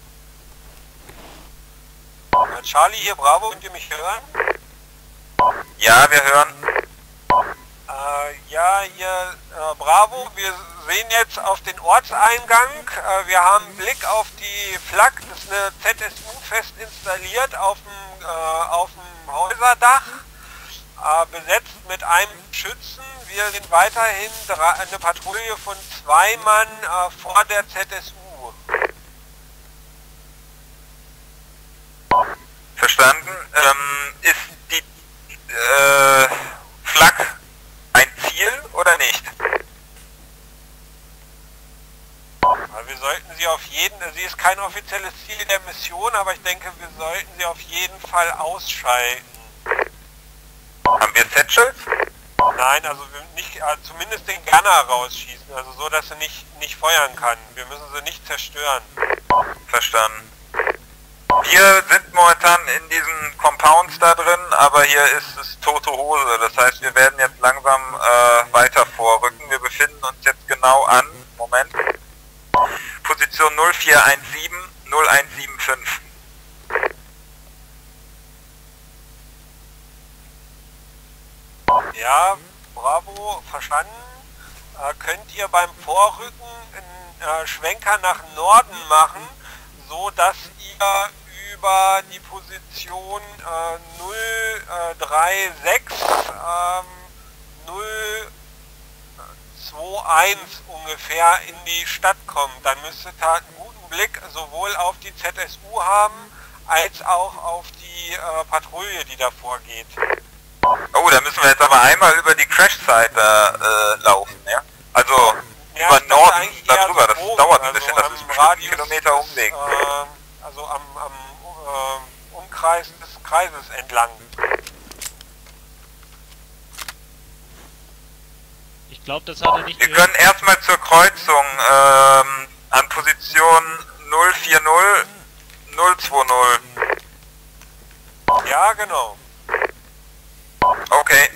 Charlie hier, Bravo, könnt ihr mich hören? Ja, wir hören. Ja, hier, Bravo, wir sehen jetzt auf den Ortseingang. Wir haben einen Blick auf die Flak. Das ist eine ZSU fest installiert auf dem Häuserdach. Besetzt mit einem Schützen. Wir sind weiterhin eine Patrouille von 2 Mann vor der ZSU. Verstanden. Ist die Flak ein Ziel oder nicht? Wir sollten sie auf jeden, sie ist kein offizielles Ziel der Mission, aber ich denke, wir sollten sie auf jeden Fall ausschalten. Haben wir Satchels? Nein, also wir nicht, zumindest den Gunner rausschießen, also so, dass sie nicht feuern kann. Wir müssen sie nicht zerstören. Verstanden. Wir sind momentan in diesen Compounds da drin, aber hier ist es tote Hose. Das heißt, wir werden jetzt langsam weiter vorrücken. Wir befinden uns jetzt genau an, Moment, Position 0417 0175. Ja, bravo, verstanden. Könnt ihr beim Vorrücken einen Schwenker nach Norden machen, so dass ihr über die Position 036 021 ungefähr in die Stadt kommen. Dann müsstet ihr einen guten Blick sowohl auf die ZSU haben, als auch auf die Patrouille, die davor geht. Oh, da müssen wir jetzt aber einmal über die Crash-Seite laufen, ja? Also Ja, über Norden darüber, so das grob, dauert ein also bisschen, das am ist bestimmt ein Radius Kilometer Umweg. Also am Umkreis des Kreises entlang. Ich glaube, das hat er nicht Wir gehört. können erstmal zur Kreuzung an Position 040 020. Ja, genau. Okay.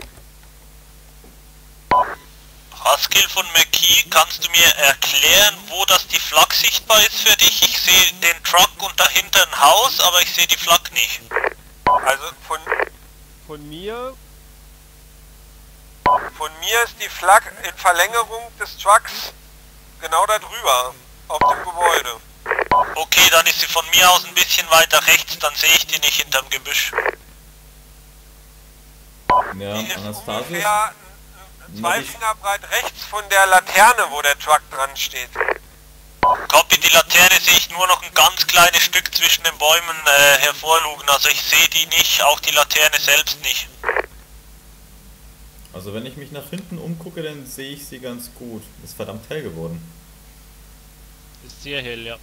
Haskell von McKee, kannst du mir erklären, wo das die Flak sichtbar ist für dich? Ich sehe den Truck und dahinter ein Haus, aber ich sehe die Flak nicht. Also Von mir ist die Flak in Verlängerung des Trucks genau da drüber, auf dem Gebäude. Okay, dann ist sie von mir aus ein bisschen weiter rechts, dann sehe ich die nicht hinterm Gebüsch. Ja, Die ist Anastasius. ungefähr 2 Finger breit rechts von der Laterne, wo der Truck dran steht. Copy, die Laterne sehe ich nur noch ein ganz kleines Stück zwischen den Bäumen hervorlugen, also ich sehe die nicht, auch die Laterne selbst nicht. Also wenn ich mich nach hinten umgucke, dann sehe ich sie ganz gut. Ist verdammt hell geworden. Ist sehr hell, ja.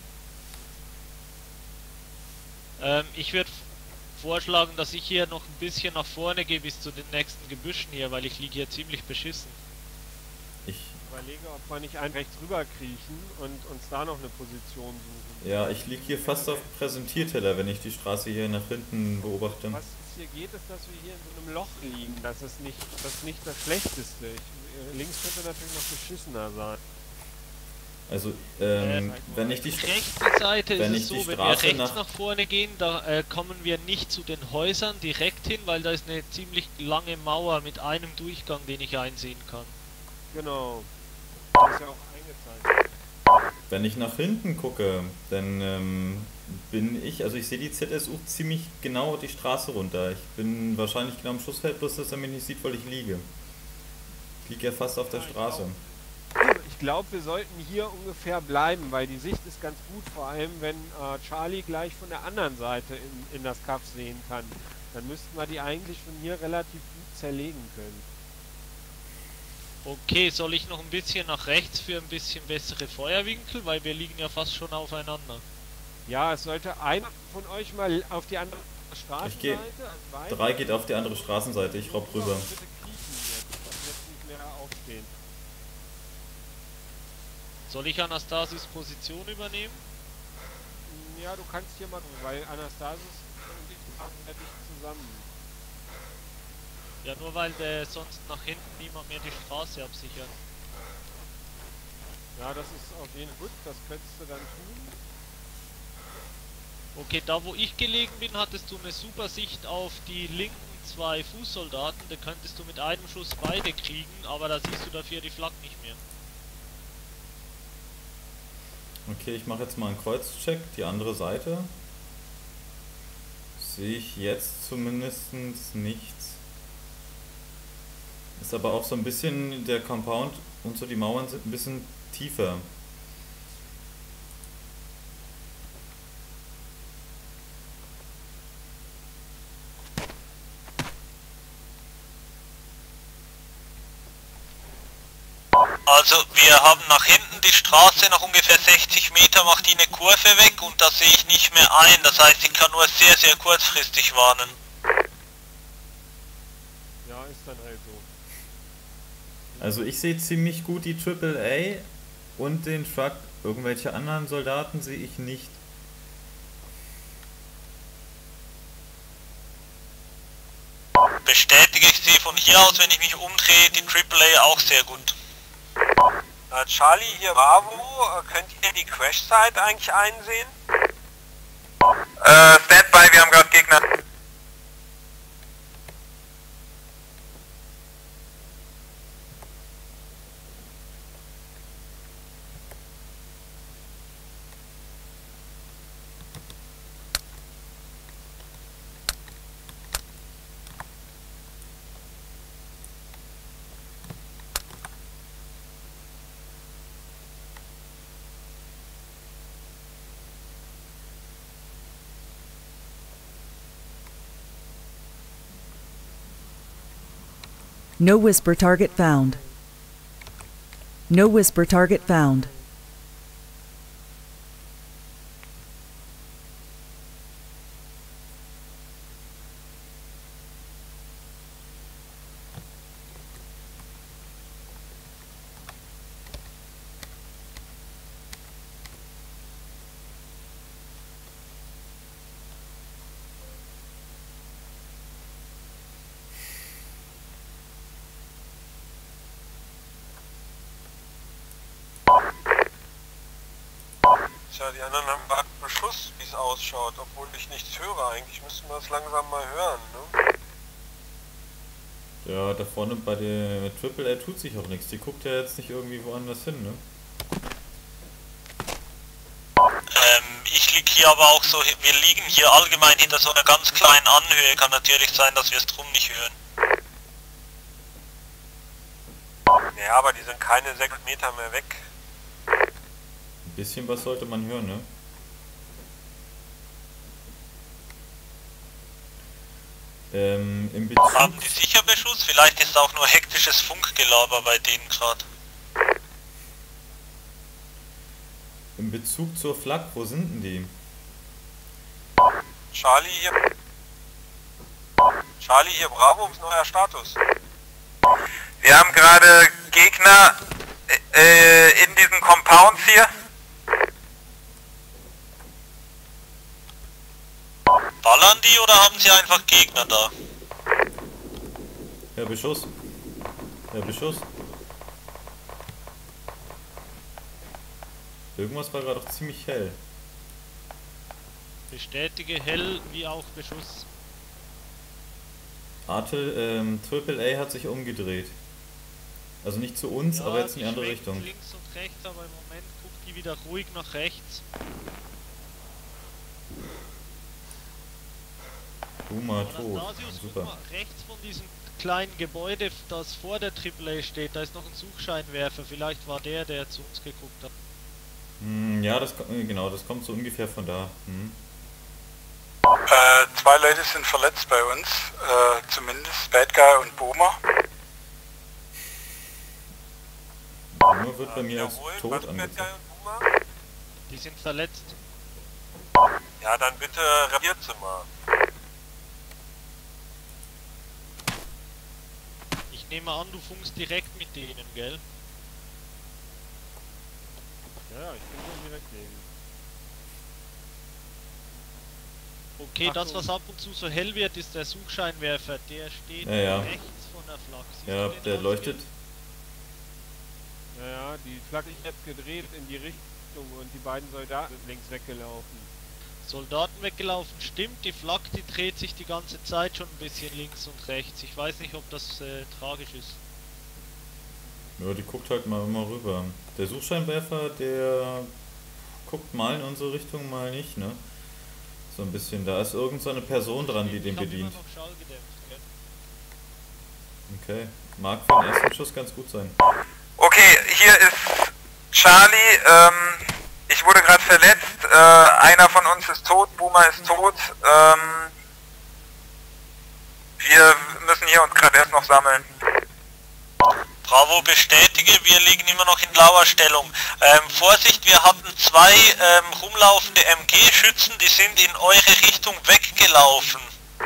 Ich würde vorschlagen, dass ich hier noch ein bisschen nach vorne gehe bis zu den nächsten Gebüschen hier, weil ich liege hier ziemlich beschissen. Ich, überlege, ob wir nicht rechts rüber kriechen und uns da noch eine Position suchen. ja, ich liege hier fast auf dem Präsentierteller, wenn ich die Straße hier nach hinten beobachte. Was es hier geht, ist, dass wir hier in so einem Loch liegen. Das ist nicht das Schlechteste. Links könnte natürlich noch beschissener sein. Also, wenn ich die Rechte Seite wenn ist ich es die so, wenn wir Straße rechts nach vorne gehen, da kommen wir nicht zu den Häusern direkt hin, weil da ist eine ziemlich lange Mauer mit einem Durchgang, den ich einsehen kann. Genau. Das ist ja auch eingezeichnet. Wenn ich nach hinten gucke, dann bin ich, also ich sehe die ZSU ziemlich genau die Straße runter. Ich bin wahrscheinlich genau im Schussfeld, bloß dass er mich nicht sieht, weil ich liege. Ich liege ja fast auf der Straße. Ich glaube, wir sollten hier ungefähr bleiben, weil die Sicht ist ganz gut, vor allem wenn Charlie gleich von der anderen Seite in das Kaff sehen kann. Dann müssten wir die eigentlich von hier relativ gut zerlegen können. Okay, soll ich noch ein bisschen nach rechts für ein bisschen bessere Feuerwinkel, weil wir liegen ja fast schon aufeinander. Ja, es sollte einer von euch mal auf die andere Straßenseite. Ich gehe. 3 geht auf die andere Straßenseite, ich robb rüber. Bitte kriechen jetzt, dass wir jetzt nicht mehr aufstehen. Soll ich Anastasius Position übernehmen? Ja, du kannst hier mal, weil Anastasius und ich machen ja dicht zusammen. Ja, nur weil sonst nach hinten niemand mehr die Straße absichert. Ja, das ist auf jeden Fall gut, das könntest du dann tun. Okay, da wo ich gelegen bin, hattest du eine super Sicht auf die linken 2 Fußsoldaten. Da könntest du mit einem Schuss beide kriegen, aber da siehst du dafür die Flak nicht mehr. Okay, ich mache jetzt mal einen Kreuzcheck, die andere Seite. Sehe ich jetzt zumindest nichts. Ist aber auch so ein bisschen, der Compound und so die Mauern sind ein bisschen tiefer. Also wir haben nach hinten die Straße noch ungefähr 60 Meter, macht die eine Kurve weg und da sehe ich nicht mehr ein. Das heißt, ich kann nur sehr, sehr kurzfristig warnen. Ja, ist dann halt so. Also ich sehe ziemlich gut die AAA und den Truck. Irgendwelche anderen Soldaten sehe ich nicht. Bestätige ich sie von hier aus, wenn ich mich umdrehe, die AAA auch sehr gut. Charlie, hier Bravo, könnt ihr die Crash-Site eigentlich einsehen? Standby, wir haben gerade Gegner. No whisper target found. No whisper target found. Tja, die anderen haben gerade Beschuss, wie es ausschaut, obwohl ich nichts höre. Eigentlich müssten wir es langsam mal hören, ne? Ja, da vorne bei der AAA tut sich auch nichts. Die guckt ja jetzt nicht irgendwie woanders hin, ne? Ich liege hier aber auch so, wir liegen hier allgemein hinter so einer ganz kleinen Anhöhe. Kann natürlich sein, dass wir es drum nicht hören. Ja, aber die sind keine 6 Meter mehr weg. Ein bisschen was sollte man hören, ne? Im Bezug... Haben die sicher Beschuss? Vielleicht ist auch nur hektisches Funkgelaber bei denen gerade. In Bezug zur Flak, wo sind denn die? Charlie hier. Charlie hier, Bravo, ist neuer Status. Wir haben gerade Gegner in diesen Compounds hier. Ballern die oder haben sie einfach Gegner da? Herr Beschuss. Herr Beschuss. Irgendwas war gerade auch ziemlich hell. Bestätige hell wie auch Beschuss. Artel, AAA hat sich umgedreht. Also nicht zu uns, Ja, aber jetzt in die die andere schwenkt Richtung. links und rechts, aber im Moment guckt die wieder ruhig nach rechts. Boomer tot. Anastasius, guck Super. mal, rechts von diesem kleinen Gebäude, das vor der AAA steht, da ist noch ein Suchscheinwerfer. Vielleicht war der zu uns geguckt hat. Ja, genau, das kommt so ungefähr von da. Zwei Leute sind verletzt bei uns, zumindest Bad Guy und Boomer. Boomer wird bei mir als Wiederholen, tot was mit angezeigt. der Boomer? Die sind verletzt. Ja, dann bitte repariert sie mal. Ich nehme an, du funkst direkt mit denen, gell? Ja, ich bin schon direkt neben. Okay, Ach das so. was ab und zu so hell wird, ist der Suchscheinwerfer. Der steht Ja. rechts von der Flak. Siehst Ja, du den der aus? leuchtet. Naja, die Flagge ist jetzt gedreht in die Richtung und die beiden Soldaten sind links weggelaufen. Soldaten weggelaufen, stimmt, die Flak, die dreht sich die ganze Zeit schon ein bisschen links und rechts. Ich weiß nicht, ob das tragisch ist. Ja, die guckt halt mal immer rüber. Der Suchscheinwerfer, der guckt mal in unsere Richtung, mal nicht, ne? So ein bisschen, da ist irgend so eine Person dran, die den bedient. Okay, mag für den ersten Schuss ganz gut sein. Okay, hier ist Charlie, ich wurde gerade verletzt, einer von uns ist tot, Boomer ist tot, wir müssen hier uns gerade erst noch sammeln. Bravo, bestätige, wir liegen immer noch in Lauerstellung. Vorsicht, wir hatten zwei rumlaufende MG-Schützen, die sind in eure Richtung weggelaufen.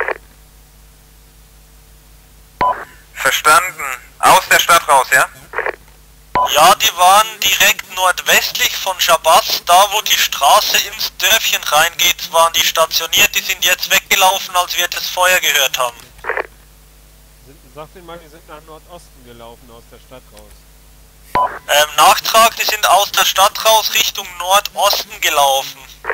Verstanden. Aus der Stadt raus, ja? Ja, die waren direkt nordwestlich von Shabazz, da wo die Straße ins Dörfchen reingeht, waren die stationiert, die sind jetzt weggelaufen, als wir das Feuer gehört haben. Sag denen mal, die sind nach Nordosten gelaufen, aus der Stadt raus. Nachtrag, die sind aus der Stadt raus Richtung Nordosten gelaufen.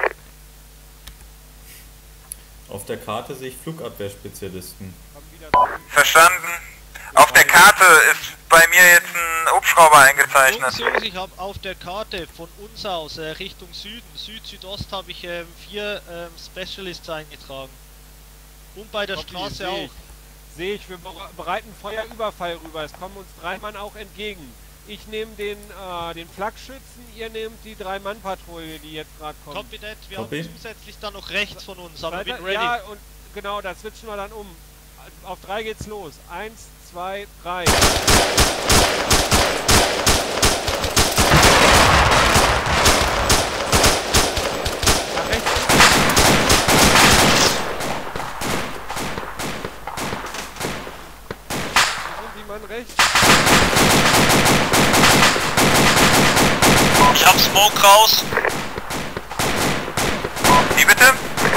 Auf der Karte sehe ich Flugabwehrspezialisten. Verstanden. Auf der Karte ist bei mir jetzt ein Hubschrauber eingezeichnet. Jungs, ich habe auf der Karte von uns aus Richtung Süden, Süd-Südost habe ich 4 Specialists eingetragen. Und bei der Straße auch. Sehe ich, wir bereiten Feuerüberfall rüber. Es kommen uns 3 Mann auch entgegen. Ich nehme den Flakschützen, ihr nehmt die 3-Mann-Patrouille, die jetzt gerade kommt. Copy that, wir haben zusätzlich dann noch rechts von uns, aber bin ready. Ja, und genau, da switchen wir dann um. Auf 3 geht's los. 1, 2, 3. Nach rechts. Mann rechts. Ich hab Smoke raus. Wie bitte?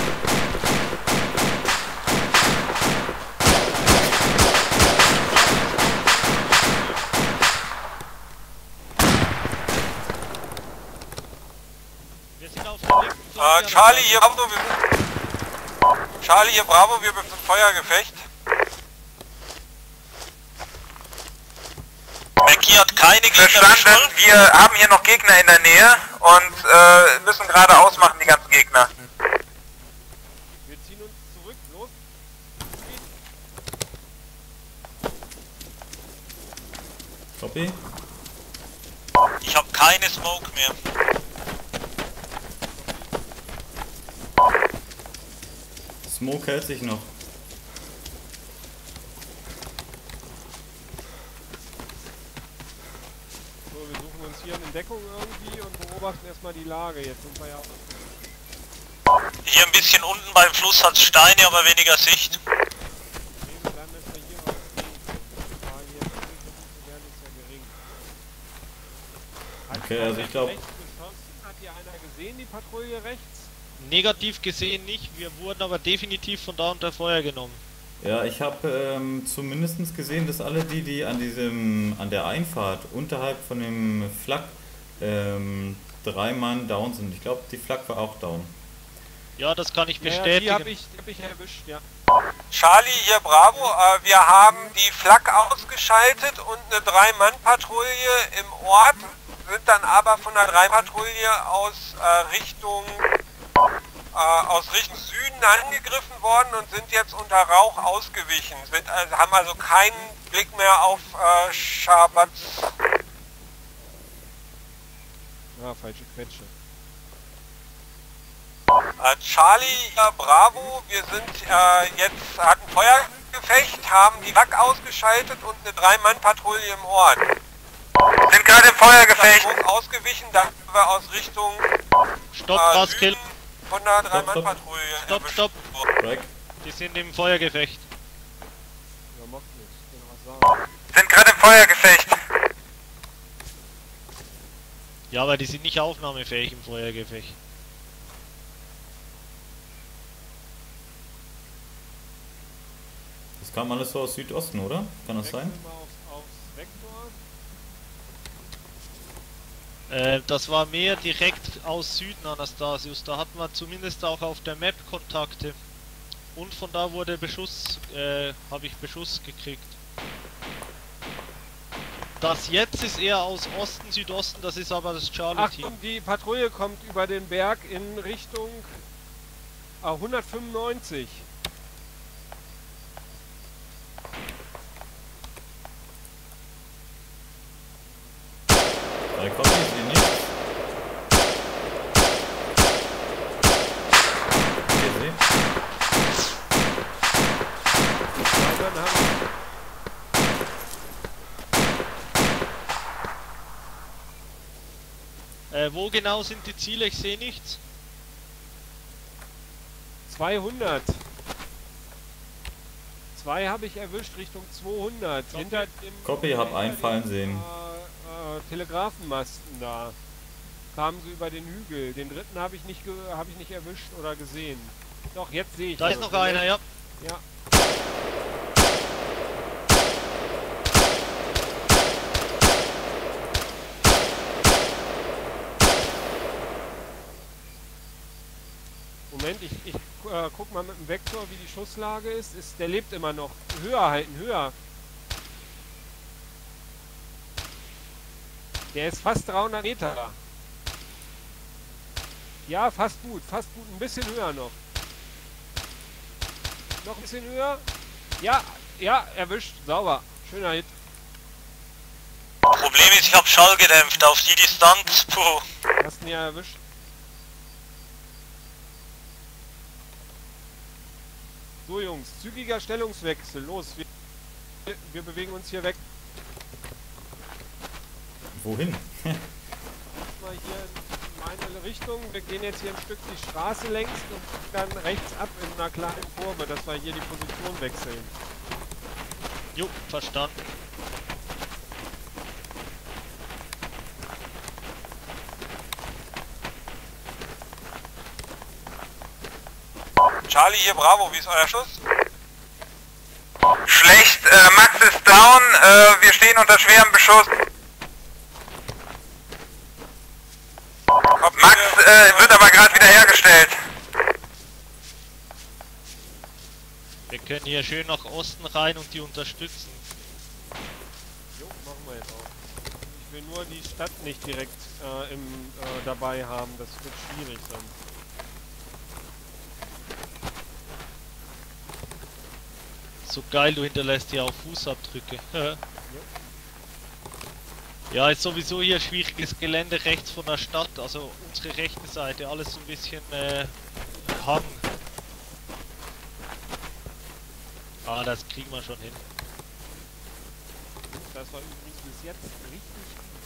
Wir sind auf der linken Flanke. Charlie hier Bravo, Charlie hier Bravo, wir befinden Feuergefecht. Mackie hat keine Gegner. Verstanden, wir haben hier noch Gegner in der Nähe und müssen gerade ausmachen, die ganzen Gegner. Wir ziehen uns zurück, los. Copy. Ich habe keine Smoke mehr. Smoke hält sich noch. So, wir suchen uns hier eine Deckung irgendwie und beobachten erstmal die Lage. Jetzt sind wir ja auch... Hier ein bisschen unten beim Fluss hat es Steine, aber weniger Sicht. Nee, wir bleiben erstmal hier raus. Die Frage jetzt zu werden ist ja gering. Okay, also ich glaube... Hat hier einer gesehen, die Patrouille rechts? Negativ gesehen nicht, wir wurden aber definitiv von da unter Feuer genommen. Ja, ich habe zumindest gesehen, dass alle die an der Einfahrt unterhalb von dem Flak 3 Mann down sind. Ich glaube, die Flak war auch down. Ja, das kann ich bestätigen. Ja, die hab ich erwischt, ja. Charlie hier Bravo, wir haben die Flak ausgeschaltet und eine 3-Mann-Patrouille im Ort, sind dann aber von der 3-Patrouille aus Richtung Süden angegriffen worden und sind jetzt unter Rauch ausgewichen. Haben also keinen Blick mehr auf Shabazz. Ah, falsche Quetsche. Charlie, Bravo, wir sind jetzt, hatten Feuergefecht, haben die Flak ausgeschaltet und eine 3-Mann-Patrouille im Ort. Sind gerade im Feuergefecht. Ausgewichen, da sind wir aus Richtung Stopp, Buzzkill. Von der 3-Mann-Patrouille. Stopp. Break. Die sind im Feuergefecht. Ja, macht nichts. Ich kann was sagen. Sind gerade im Feuergefecht. Ja, aber die sind nicht aufnahmefähig im Feuergefecht. Das kam alles so aus Südosten, oder? Kann das sein? Wechseln wir aufs Vektor. Das war mehr direkt aus Süden, Anastasius. Da hatten wir zumindest auch auf der Map Kontakte. Und von da wurde Beschuss, habe ich Beschuss gekriegt. Das jetzt ist eher aus Osten, Südosten, das ist aber das Charlie-Team. Achtung, die Patrouille kommt über den Berg in Richtung 195. Da kommt die nicht. Hier, sehen. Dann haben Wo genau sind die Ziele? Ich sehe nichts. 200. 2 habe ich erwischt Richtung 200. Hinter dem Copy, hab einfallen sehen. Telegrafenmasten da. Kamen sie über den Hügel. Den dritten habe ich nicht erwischt oder gesehen. Doch, jetzt sehe ich. Da ist noch einer, ja. Ja. Moment, ich guck mal mit dem Vektor, wie die Schusslage ist. Der lebt immer noch. Höher halten, höher. Der ist fast 300 Meter. Ja, fast gut. Ein bisschen höher noch. Noch ein bisschen höher. Ja, erwischt. Sauber. Schöner Hit. Problem ist, ich habe Schall gedämpft auf die Distanz. Puh. Hast ihn ja erwischt. So Jungs, zügiger Stellungswechsel. Los, wir bewegen uns hier weg. Wohin? Mal hier in meine Richtung. Wir gehen jetzt hier ein Stück die Straße längs und dann rechts ab in einer kleinen Kurve, dass wir hier die Position wechseln. Jo, verstanden. Charlie hier, Bravo, wie ist euer Schuss? Schlecht, Max ist down, wir stehen unter schwerem Beschuss. Max wird aber gerade wieder hergestellt. Wir können hier schön nach Osten rein und die unterstützen. Jo, machen wir jetzt auch. Ich will nur die Stadt nicht direkt dabei haben, das wird schwierig sonst. So geil, du hinterlässt hier auch Fußabdrücke. Ja, ist sowieso hier schwieriges Gelände rechts von der Stadt, also unsere rechte Seite, alles so ein bisschen Hang. Ah, das kriegen wir schon hin. Das war übrigens bis jetzt richtig.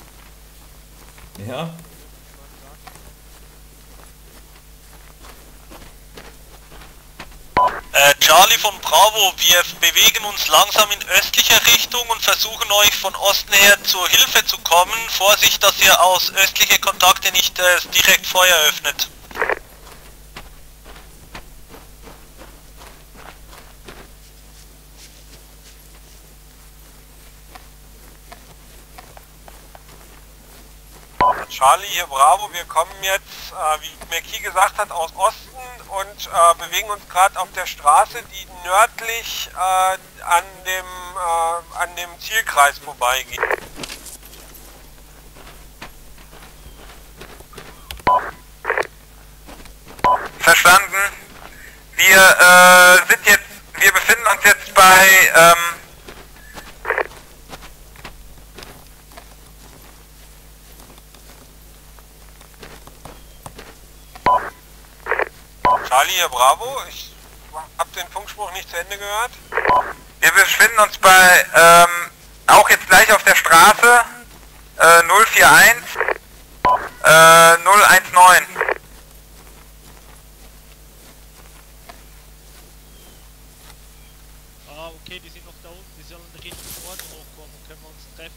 Ja, Charlie von Bravo, wir bewegen uns langsam in östlicher Richtung und versuchen euch von Osten her zur Hilfe zu kommen. Vorsicht, dass ihr aus östliche Kontakte nicht direkt Feuer öffnet. Charlie hier, Bravo, wir kommen jetzt, wie McKee gesagt hat, aus Osten und bewegen uns gerade auf der Straße, die nördlich an dem Zielkreis vorbeigeht. Verstanden. Wir befinden uns jetzt bei, Charlie hier, Bravo, ich habe den Funkspruch nicht zu Ende gehört. wir befinden uns bei, auch jetzt gleich auf der Straße, 041, 019. Ah, okay, die sind noch da unten, die sollen Richtung Norden hochkommen, können wir uns treffen.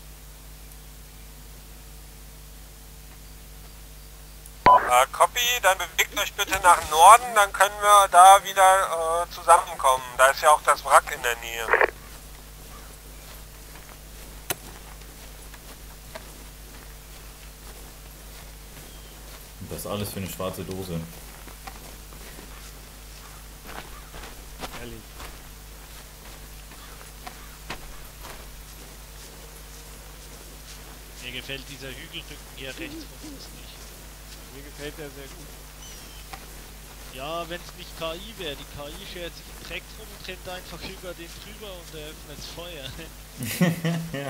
Copy, dann bewegt euch bitte nach Norden, dann können wir da wieder zusammenkommen. Da ist ja auch das Wrack in der Nähe. das ist alles für eine schwarze Dose. Ehrlich. gefällt dieser Hügelrücken hier rechts von uns nicht. Mir gefällt der sehr gut. Ja, wenn es nicht KI wäre, die KI schert sich einen Dreck rum und rennt einfach über den drüber und eröffnet das Feuer. Ja.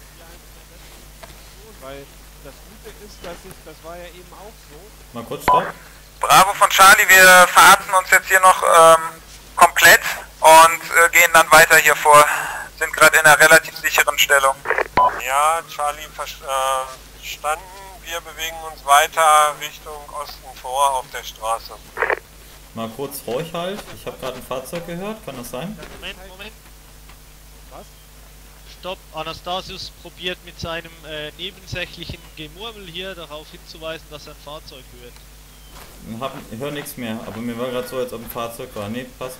Weil das Gute ist, das war ja eben auch so. Mal kurz stopp. Bravo von Charlie, wir verarzten uns jetzt hier noch komplett und gehen dann weiter hier vor. Sind gerade in einer relativ sicheren Stellung. Ja, Charlie verstanden. Wir bewegen uns weiter Richtung Osten vor auf der Straße. Mal kurz ruhig halt. Ich habe gerade ein Fahrzeug gehört. Kann das sein? Moment. Was? Stopp, Anastasius probiert mit seinem nebensächlichen Gemurmel hier darauf hinzuweisen, dass er ein Fahrzeug hört. Ich höre nichts mehr, aber mir war gerade so, als ob ein Fahrzeug war. Ne, passt.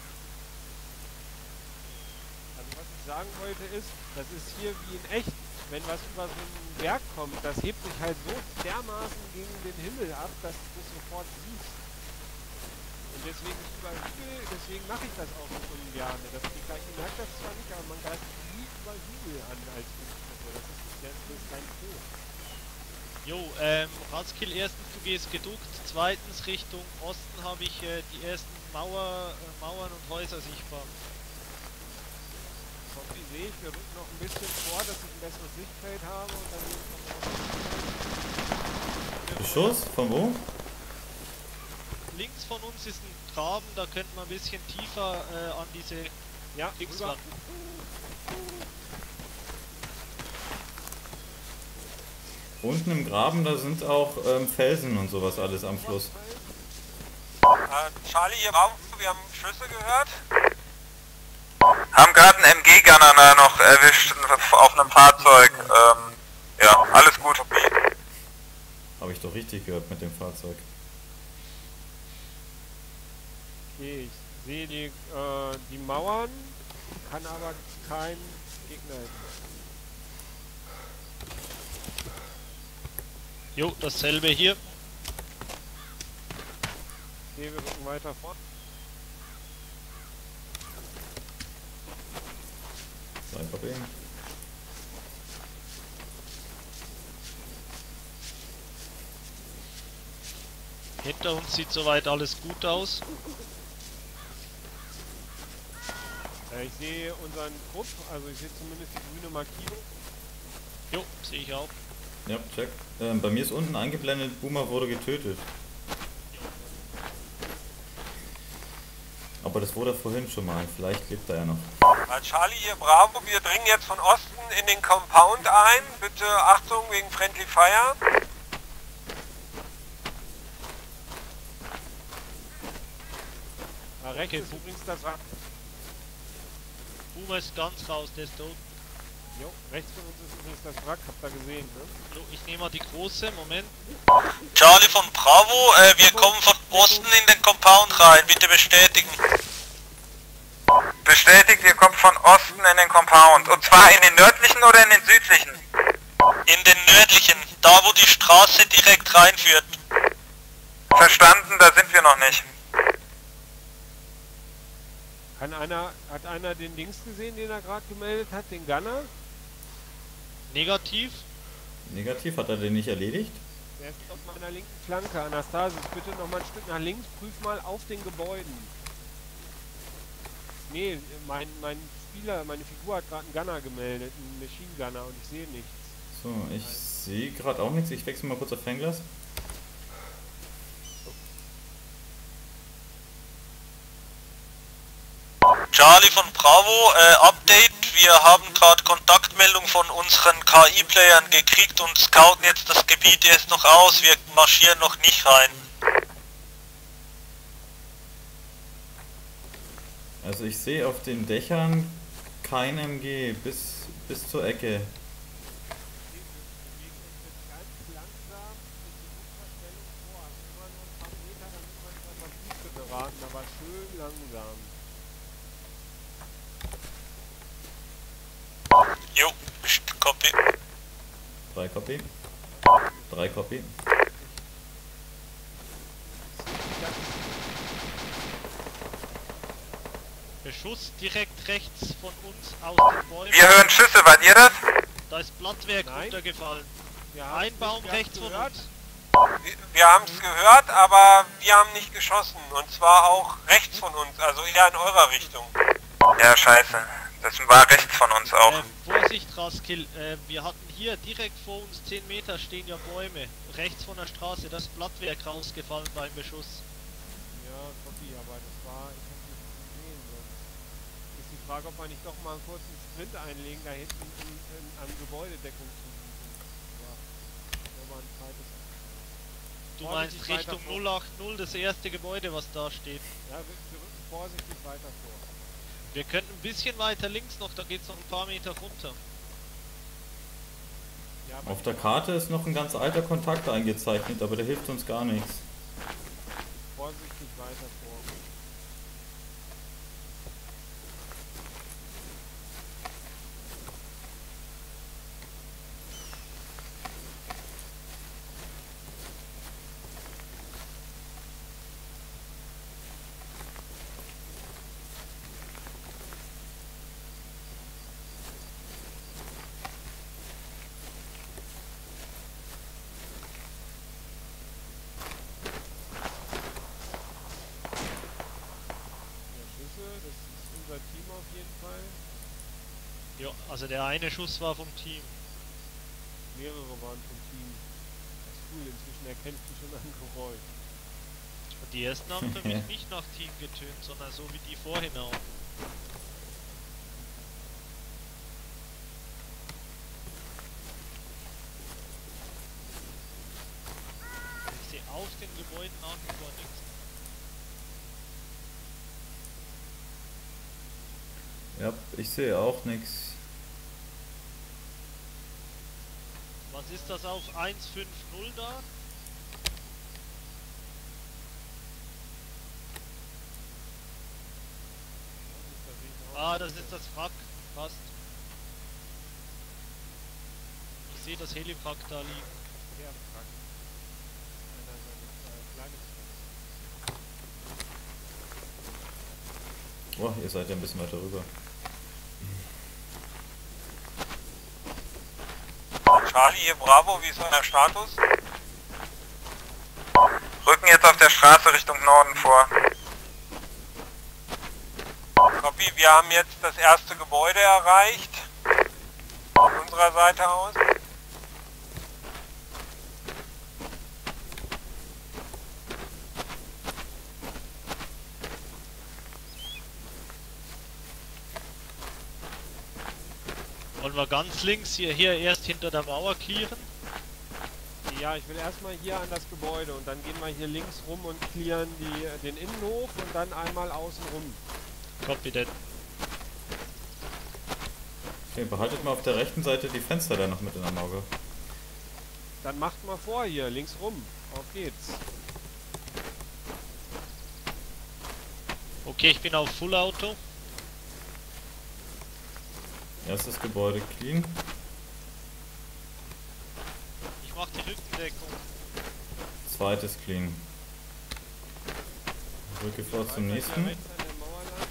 Also was ich sagen wollte ist, das ist hier wie in echt. Wenn was über so einen Berg kommt, das hebt sich halt so dermaßen gegen den Himmel ab, dass du das sofort siehst. Und deswegen mache ich das auch so ungern. Die KI merkt das zwar nicht, aber man greift nie über Hügel an als Fußgänger. Das ist kein Pro. Jo, Ratskill, erstens, du gehst geduckt, zweitens Richtung Osten habe ich die ersten Mauern und Häuser sichtbar. Wie sehe ich, wir rücken noch ein bisschen vor, dass ich ein besseres Sichtfeld habe und dann Beschuss? Von wo? Links von uns ist ein Graben, da könnte man ein bisschen tiefer an diese Dings ran. Unten im Graben, da sind auch Felsen und sowas alles am Fluss. Charlie, hier Raum, wir haben Schüsse gehört. Haben gerade einen MG-Gunner noch erwischt auf einem Fahrzeug. Ja, alles gut. Habe ich doch richtig gehört mit dem Fahrzeug. Okay, ich sehe die Mauern, kann aber kein Gegner hin. Jo, dasselbe hier. Okay, wir rücken weiter vor. Hinter uns sieht soweit alles gut aus. Ich sehe unseren Trupp, also ich sehe zumindest die grüne Markierung. Jo, sehe ich auch. Ja, check. Bei mir ist unten eingeblendet, Boomer wurde getötet. Aber das wurde vorhin schon mal, vielleicht lebt er ja noch. Charlie, hier Bravo, wir dringen jetzt von Osten in den Compound ein. Bitte Achtung wegen Friendly Fire. Rechts ist übrigens das Wrack. Boomer ist ganz raus, der ist tot. Jo, rechts von uns ist übrigens das Wrack, habt ihr gesehen, ne? Jo, ich nehme mal die große, Moment. Charlie von Bravo, wir kommen von Osten in den Compound rein, bitte bestätigen. Bestätigt, ihr kommt von Osten in den Compound. Und zwar in den nördlichen oder in den südlichen? In den nördlichen, da wo die Straße direkt reinführt. Verstanden, da sind wir noch nicht. Hat einer den Dings gesehen, den er gerade gemeldet hat, den Gunner? Negativ. Negativ, hat er den nicht erledigt? Der ist auf meiner linken Flanke. Anastasius, bitte noch mal ein Stück nach links, prüf mal auf den Gebäuden. Nee, mein Spieler, meine Figur hat gerade einen Gunner gemeldet, einen Machine Gunner, und ich sehe nichts. So, ich sehe gerade auch nichts. Ich wechsle mal kurz auf Fernglas. Charlie von Bravo, Update, wir haben gerade Kontaktmeldung von unseren KI-Playern gekriegt und scouten jetzt das Gebiet erst noch aus, wir marschieren noch nicht rein. Also ich sehe auf den Dächern kein MG bis zur Ecke. Aber schön langsam. Jo, Copy. 3 Copy. 3 Copy. Beschuss direkt rechts von uns aus den Bäumen. Wir hören Schüsse, wart ihr das? Da ist Blattwerk runtergefallen. Ein Baum rechts von uns. Wir haben es gehört, aber wir haben nicht geschossen. Und zwar auch rechts von uns, also eher in eurer Richtung. Ja, scheiße. Das war rechts von uns auch. Vorsicht, Raskill. Wir hatten hier direkt vor uns 10 Meter stehen ja Bäume. Rechts von der Straße, das Blattwerk rausgefallen beim Beschuss. Ja, Copy, aber das war, ich hab nicht gesehen. Sonst ist die Frage, ob wir nicht doch mal einen kurzen Sprint einlegen, da hinten an Gebäudedeckung zu suchen. Ja, aber ein zweites. Du meinst Richtung 080, das erste Gebäude, was da steht. Ja, wir rücken vorsichtig weiter vor. Wir könnten ein bisschen weiter links noch, da geht's noch ein paar Meter runter. Ja, Auf der Karte ist noch ein ganz alter Kontakt eingezeichnet, aber der hilft uns gar nichts. Vorsichtig weiter vor. Das ist unser Team auf jeden Fall. Ja, also der eine Schuss war vom Team. Mehrere waren vom Team. Das ist cool, inzwischen erkennst du schon ein Geräusch. Und die ersten haben für mich nicht nach Team getönt, sondern so wie die vorhin auch. Ich sehe aus den Gebäuden nach wie vor nichts. Ja, ich sehe auch nichts. Was ist das auf 150 da? Ah, das ist das Wrack. Passt. Ich sehe das Heliwrack da liegen. Ja, Wrack. Kleines. Oh, ihr seid ja ein bisschen weiter rüber. Charlie, hier Bravo, wie ist euer Status? Rücken jetzt auf der Straße Richtung Norden vor. Copy, wir haben jetzt das erste Gebäude erreicht. Von unserer Seite aus. Wollen wir ganz links hier erst hinter der Mauer clearen? Ja, ich will erstmal hier an das Gebäude und dann gehen wir hier links rum und clearen den Innenhof und dann einmal außen rum. Copy that. Okay, behaltet mal auf der rechten Seite die Fenster da noch mit in der Auge. Dann macht mal vor hier, links rum. Auf geht's. Okay, ich bin auf Full Auto. Erstes Gebäude clean. Ich mach die Rückendeckung. Zweites clean. Rücke vor zum nächsten. Rechts an der Mauer lang.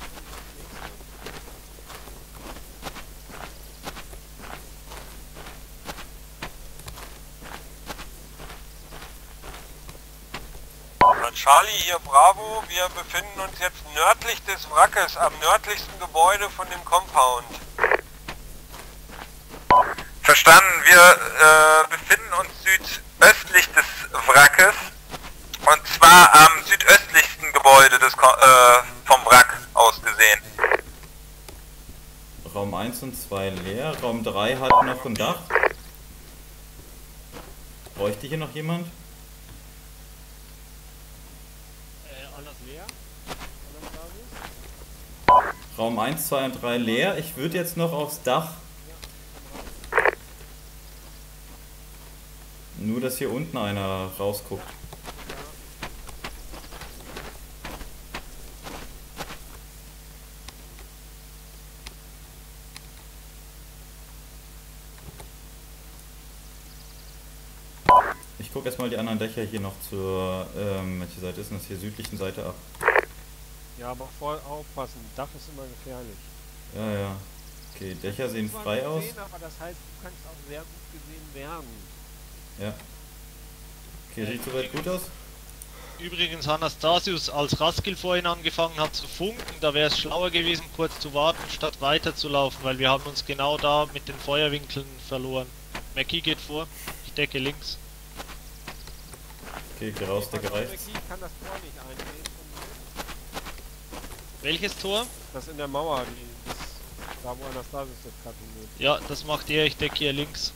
Charlie, hier Bravo, wir befinden uns jetzt nördlich des Wrackes, am nördlichsten Gebäude von dem Compound. Verstanden, wir befinden uns südöstlich des Wrackes und zwar am südöstlichsten Gebäude vom Wrack aus gesehen. Raum 1 und 2 leer, Raum 3 hat noch ein Dach. Bräuchte hier noch jemand? Alles leer? Alles Basis? Raum 1, 2 und 3 leer. Ich würde jetzt noch aufs Dach. Nur, dass hier unten einer rausguckt. Ich gucke erstmal die anderen Dächer hier noch zur, welche Seite ist denn das hier, südlichen Seite ab. Ja, aber voll aufpassen, Dach ist immer gefährlich. Ja, ja. Okay, Dächer sehen frei aus. Gesehen, aber das heißt, du kannst auch sehr gut gesehen werden. Ja. Okay, sieht soweit gut aus. Übrigens, Anastasius, als Raskil vorhin angefangen hat zu funken, da wäre es schlauer gewesen, kurz zu warten, statt weiterzulaufen, weil wir haben uns genau da mit den Feuerwinkeln verloren. Mackie geht vor, ich decke links. Okay, geh raus, Decke rechts. Ich kann das Tor nicht einsehen. Welches Tor? Das in der Mauer, da wo Anastasius jetzt gerade hingeht. Ja, das macht er, ich decke hier links.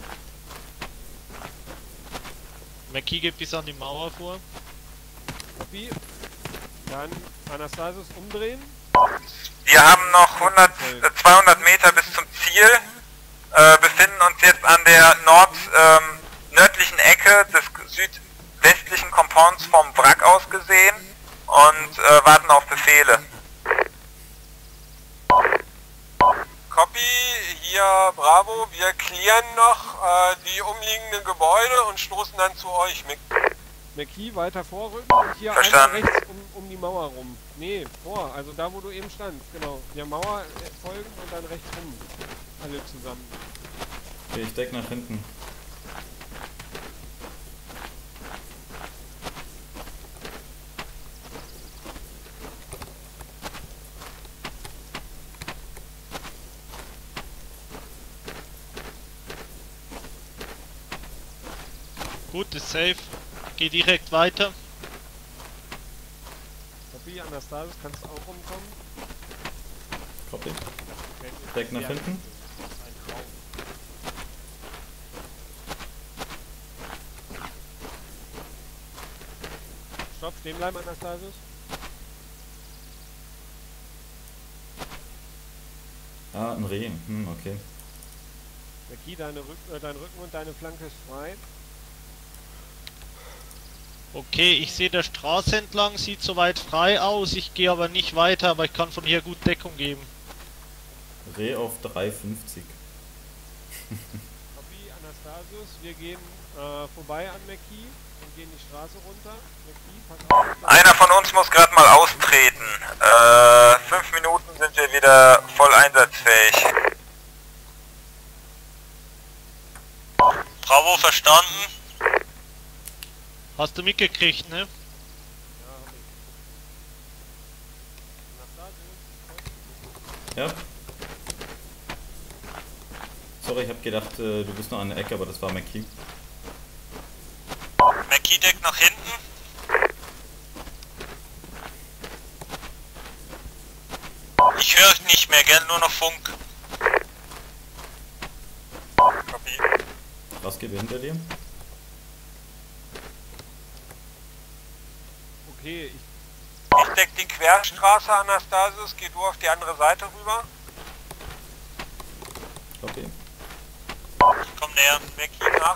Mackie geht bis an die Mauer vor. Copy. Dann Anastasius umdrehen. Wir haben noch 200 Meter bis zum Ziel, befinden uns jetzt an der nördlichen Ecke des südwestlichen Compounds vom Wrack aus gesehen und warten auf Befehle. Copy, hier Bravo, wir clearen noch die umliegenden Gebäude und stoßen dann zu euch. McKee weiter vorrücken und hier einfach rechts um die Mauer rum. Nee, vor, also da wo du eben standst, genau. Der Mauer folgen und dann rechts rum. Alle zusammen. Okay, ich deck nach hinten. Gut, ist safe. Geh direkt weiter. Copy, Anastasius, kannst du auch rumkommen? Copy. Okay. Deck nach hinten. Ein Traum. Stopp, stehen bleiben, Anastasius. Ah, ein Reh. Okay. McKee, dein Rücken und deine Flanke ist frei. Okay, ich sehe der Straße entlang, sieht soweit frei aus, ich gehe aber nicht weiter, aber ich kann von hier gut Deckung geben. Reh auf 3,50. Copy, Anastasius, wir gehen vorbei an McKee und gehen die Straße runter. McKee, pass auf. Einer von uns muss gerade mal austreten. 5 Minuten sind wir wieder voll einsatzfähig. Bravo, verstanden. Hast du mitgekriegt, ne? Ja, hab ich. Anastasius, Ja. Sorry, ich hab gedacht, du bist noch an der Ecke, aber das war McKee. McKee deckt nach hinten. Ich höre euch nicht mehr, gell? Nur noch Funk. Copy. Was geht hinter dir? okay, Ich deck die Querstraße, Anastasius, geh du auf die andere Seite rüber. Okay. Ich komm näher. Mackie nach.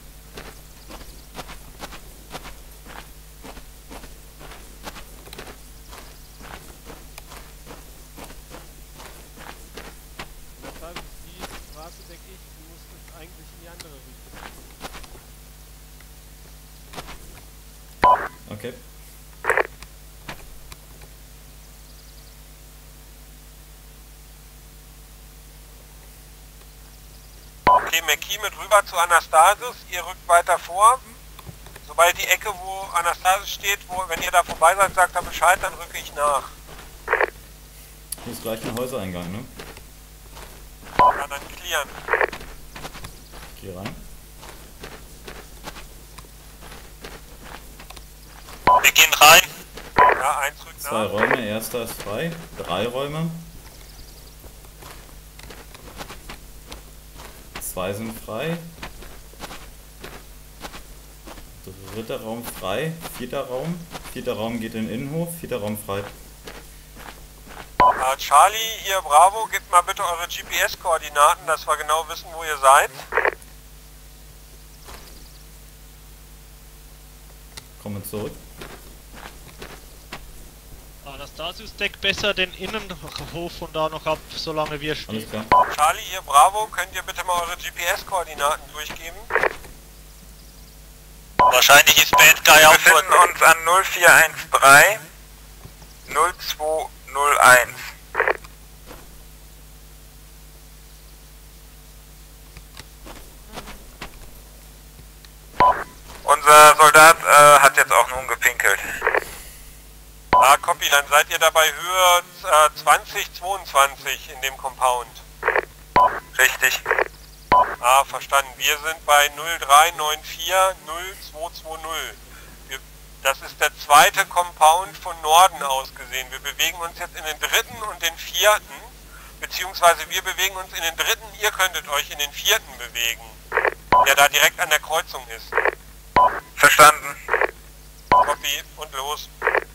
Anastasius, die Straße deck ich, du musstest eigentlich in die andere Richtung. Okay. Okay, Mackie mit rüber zu Anastasius, ihr rückt weiter vor. Sobald die Ecke, wo Anastasius steht, wenn ihr da vorbei seid, sagt er Bescheid, dann rücke ich nach. Hier ist gleich ein Häusereingang, ne? Ja, dann clearen. Ich geh rein. Wir gehen rein. Ja, eins rückt 2 nach. Räume, erster ist frei. 3 Räume. 2 sind frei. 3. Raum frei. 4. Raum. 4. Raum geht in den Innenhof. 4. Raum frei. Charlie, hier Bravo, gebt mal bitte eure GPS-Koordinaten, dass wir genau wissen, wo ihr seid. Kommen zurück. Anastasius deckt besser den Innenhof von da noch ab, solange wir stehen. Alles klar. Charlie, hier Bravo, könnt ihr bitte mal eure GPS-Koordinaten durchgeben? Wahrscheinlich ist Bad Guy Wir auch befinden uns an 0413 0201. Unser Soldat hat jetzt auch nun gepinkelt. Ah, copy, dann seid ihr dabei Höhe 2022 in dem Compound. Richtig. Ah, verstanden. Wir sind bei 03940220. Das ist der zweite Compound von Norden aus gesehen. Wir bewegen uns jetzt in den dritten und den vierten. Beziehungsweise wir bewegen uns in den dritten, ihr könntet euch in den vierten bewegen. Der da direkt an der Kreuzung ist. Verstanden. Copy und los.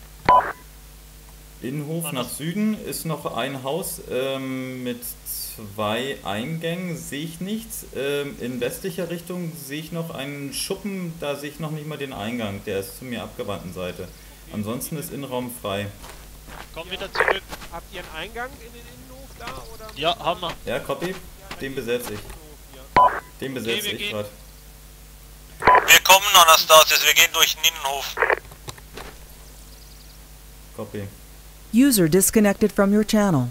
Innenhof nach Süden ist noch ein Haus mit 2 Eingängen, sehe ich nichts. In westlicher Richtung sehe ich noch einen Schuppen, da sehe ich noch nicht mal den Eingang, der ist zu mir abgewandten Seite. Ansonsten ist Innenraum frei. Komm wieder zurück. Habt ihr einen Eingang in den Innenhof da? Oder? Ja, haben wir. Ja, copy, den besetze ich. Den besetze wir ich gehen. gerade. Wir kommen, Anastasius, wir gehen durch den Innenhof. Copy. User disconnected from your channel.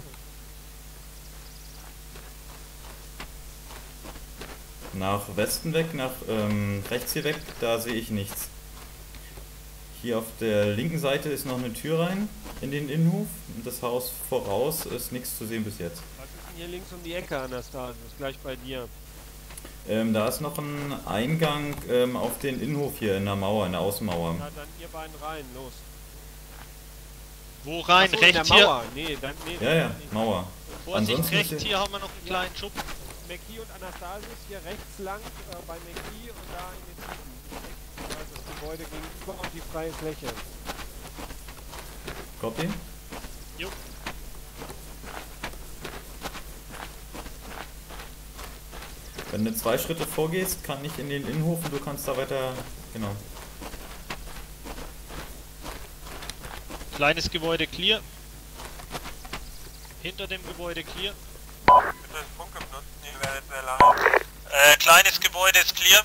Nach Westen weg, nach rechts hier weg, da sehe ich nichts. Hier auf der linken Seite ist noch eine Tür rein in den Innenhof. Und das Haus voraus ist nichts zu sehen bis jetzt. Was ist denn hier links um die Ecke, Anastasius? Gleich bei dir. Da ist noch ein Eingang auf den Innenhof hier in der Mauer, in der Außenmauer. Na, dann ihr beiden rein, los. Wo rein? Ach so, in Rechts der hier. Mauer. Nee, Ja, ja, nicht. Mauer. Vorsicht, Ansonsten rechts ist hier haben wir noch einen kleinen Schuppen. Mackie und Anastasius hier rechts lang bei Mackie und da in den Süden. Das Gebäude gegenüber und die freie Fläche. Copy. Jo. Wenn du 2 Schritte vorgehst, kann ich in den Innenhof und du kannst da weiter, genau. Kleines Gebäude clear. Hinter dem Gebäude clear. Bitte das Funke benutzen, ihr werdet sehr laut. Kleines Gebäude ist clear.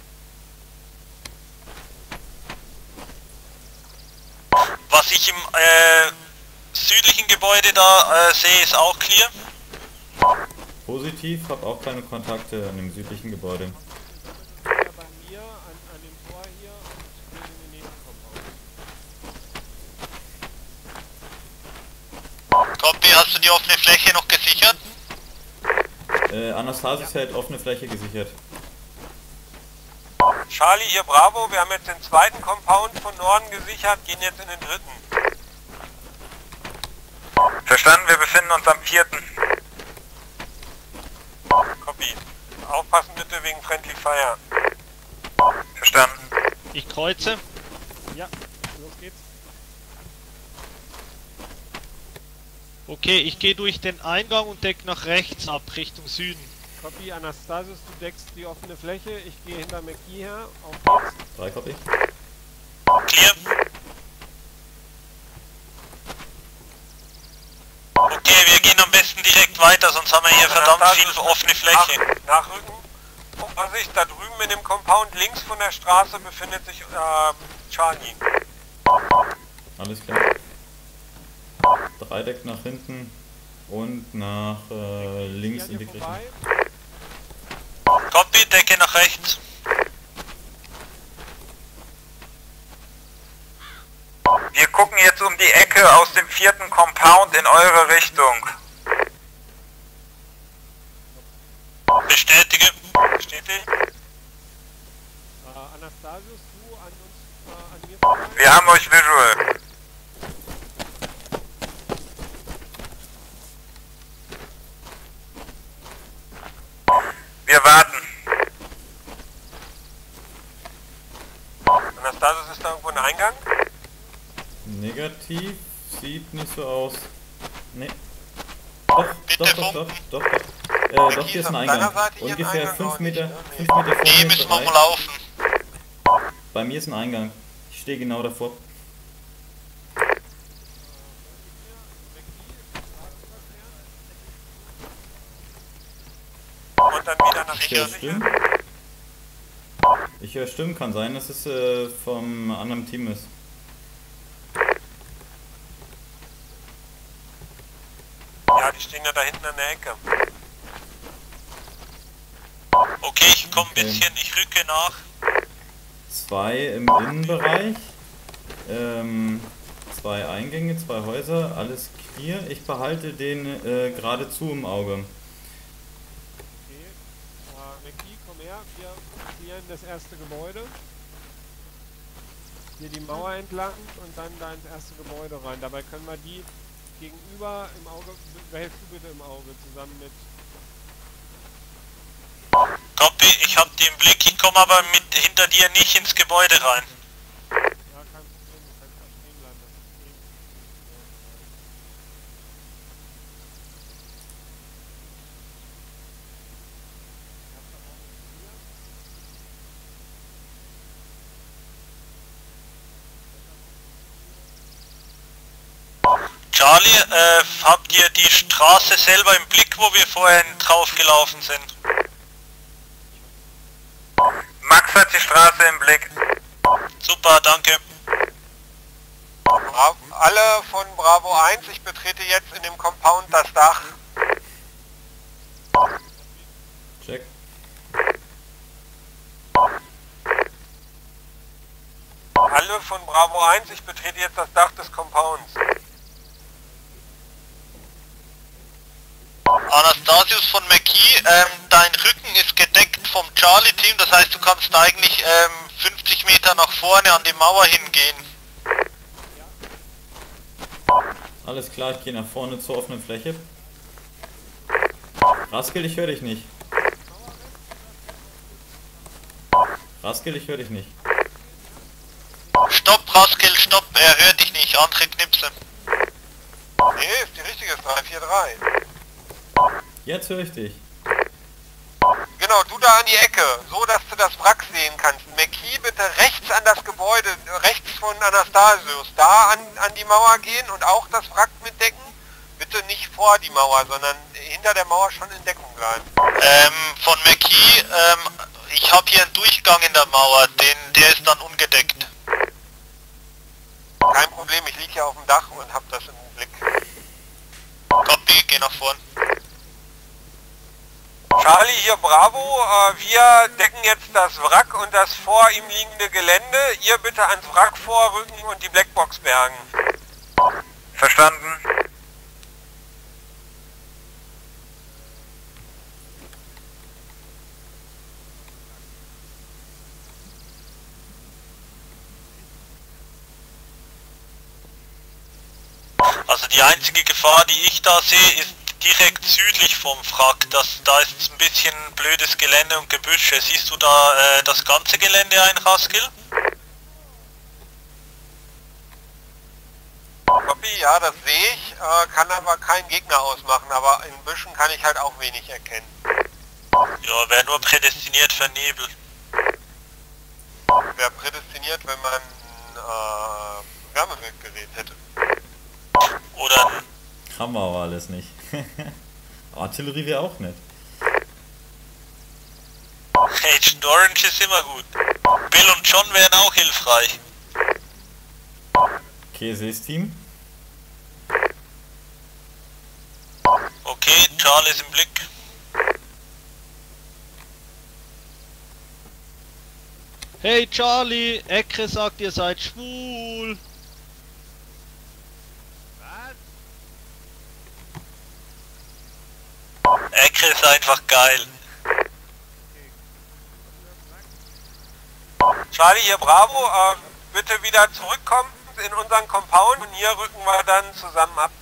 Was ich im südlichen Gebäude da sehe, ist auch clear. Positiv, habe auch keine Kontakte an dem südlichen Gebäude. Ja, bei mir an dem Tor hier und gehen in den nächsten Compound. Copy, hast du die offene Fläche noch gesichert? Anastasius hält offene Fläche gesichert. Charlie, hier Bravo, wir haben jetzt den zweiten Compound von Norden gesichert, gehen jetzt in den dritten. Verstanden, wir befinden uns am 4. Copy. Aufpassen bitte wegen Friendly Fire. Verstanden. Ich kreuze. Ja, los geht's. Okay, ich gehe durch den Eingang und deck nach rechts ab, Richtung Süden. Copy, Anastasius, du deckst die offene Fläche. Ich gehe hinter Mackie her. Auf geht's. 3 Copy. Clear. Okay, wir gehen am besten direkt weiter, sonst haben wir hier verdammt viel offene Fläche. Nachrücken. Vorsicht, da drüben in dem Compound links von der Straße befindet sich Charlie. Alles klar. 3 deckt nach hinten und nach links in die Richtung. Vorbei. Copy, Decke nach rechts. Wir gucken jetzt um die Ecke aus dem 4. Compound in eure Richtung. Bestätige. Bestätigt. Anastasius, du an uns, an mir vorbei. Wir haben euch visual. Wir warten. Anastasius, ist da irgendwo ein Eingang? Negativ, sieht nicht so aus. Nee. Doch, doch, hier ist ein Eingang. Ungefähr 5 Meter vor Die mir müssen wir bereit. mal laufen. Bei mir ist ein Eingang. Ich stehe genau davor. Und dann wieder nach Ich höre rechts. Stimmen. Ich höre Stimmen, kann sein, dass es vom anderen Team ist. Ja, die stehen ja da hinten an der Ecke. Okay, ich komme ein bisschen, ich rücke nach. 2 im Innenbereich. 2 Eingänge, 2 Häuser, alles clear. Ich behalte den geradezu im Auge. Okay. Mackie, komm her. Wir clearen das erste Gebäude. Hier die Mauer entlang und dann da ins erste Gebäude rein. Dabei können wir die gegenüber im Auge, behältst du bitte im Auge, zusammen mit... Copy, ich hab die im Blick, ich komme aber hinter dir nicht ins Gebäude rein. Ja, kein Problem, du kannst da stehen bleiben. Das ist Charlie, habt ihr die Straße selber im Blick, wo wir vorhin drauf gelaufen sind? Max hat die Straße im Blick. Super, danke. Alle von Bravo 1, ich betrete jetzt in dem Compound das Dach. Check. Alle von Bravo 1, ich betrete jetzt das Dach des Compounds. Anastasius von McKee, dein Rücken ist gedeckt vom Charlie-Team, das heißt du kannst eigentlich 50 Meter nach vorne an die Mauer hingehen. Alles klar, ich gehe nach vorne zur offenen Fläche. Raskel, ich höre dich nicht. Raskel, ich höre dich nicht. Stopp, Raskel, stopp, er hört dich nicht, andere Knipse. Nee, ist die richtige, ist 343. Jetzt höre ich dich. Genau, du da an die Ecke, so dass du das Wrack sehen kannst. McKee bitte rechts an das Gebäude, rechts von Anastasius, da an die Mauer gehen und auch das Wrack mitdecken. Bitte nicht vor die Mauer, sondern hinter der Mauer schon in Deckung bleiben. Von McKee, ich habe hier einen Durchgang in der Mauer, der ist dann ungedeckt. Kein Problem, ich liege hier auf dem Dach und hab das im Blick. Copy, geh nach vorn. Charlie, hier Bravo, wir decken jetzt das Wrack und das vor ihm liegende Gelände. Ihr bitte ans Wrack vorrücken und die Blackbox bergen. Verstanden. Also die einzige Gefahr, die ich da sehe, ist direkt südlich vom Wrack. Da ist ein bisschen blödes Gelände und Gebüsche. Siehst du da das ganze Gelände ein, Raskel? Copy, ja, das sehe ich, kann aber keinen Gegner ausmachen, aber in Büschen kann ich halt auch wenig erkennen. Ja, wäre nur prädestiniert für Nebel. Wäre prädestiniert, wenn man Wärmebildgerät hätte. Oder... Haben wir aber alles nicht. Artillerie wäre auch nett. Agent Orange ist immer gut. Bill und John wären auch hilfreich. Okay, Sees-Team. Okay, Charlie ist im Blick. Hey Charlie, Ekre sagt ihr seid schwul. Ecke ist einfach geil. Charlie, hier Bravo, bitte wieder zurückkommen in unseren Compound und hier rücken wir dann zusammen ab.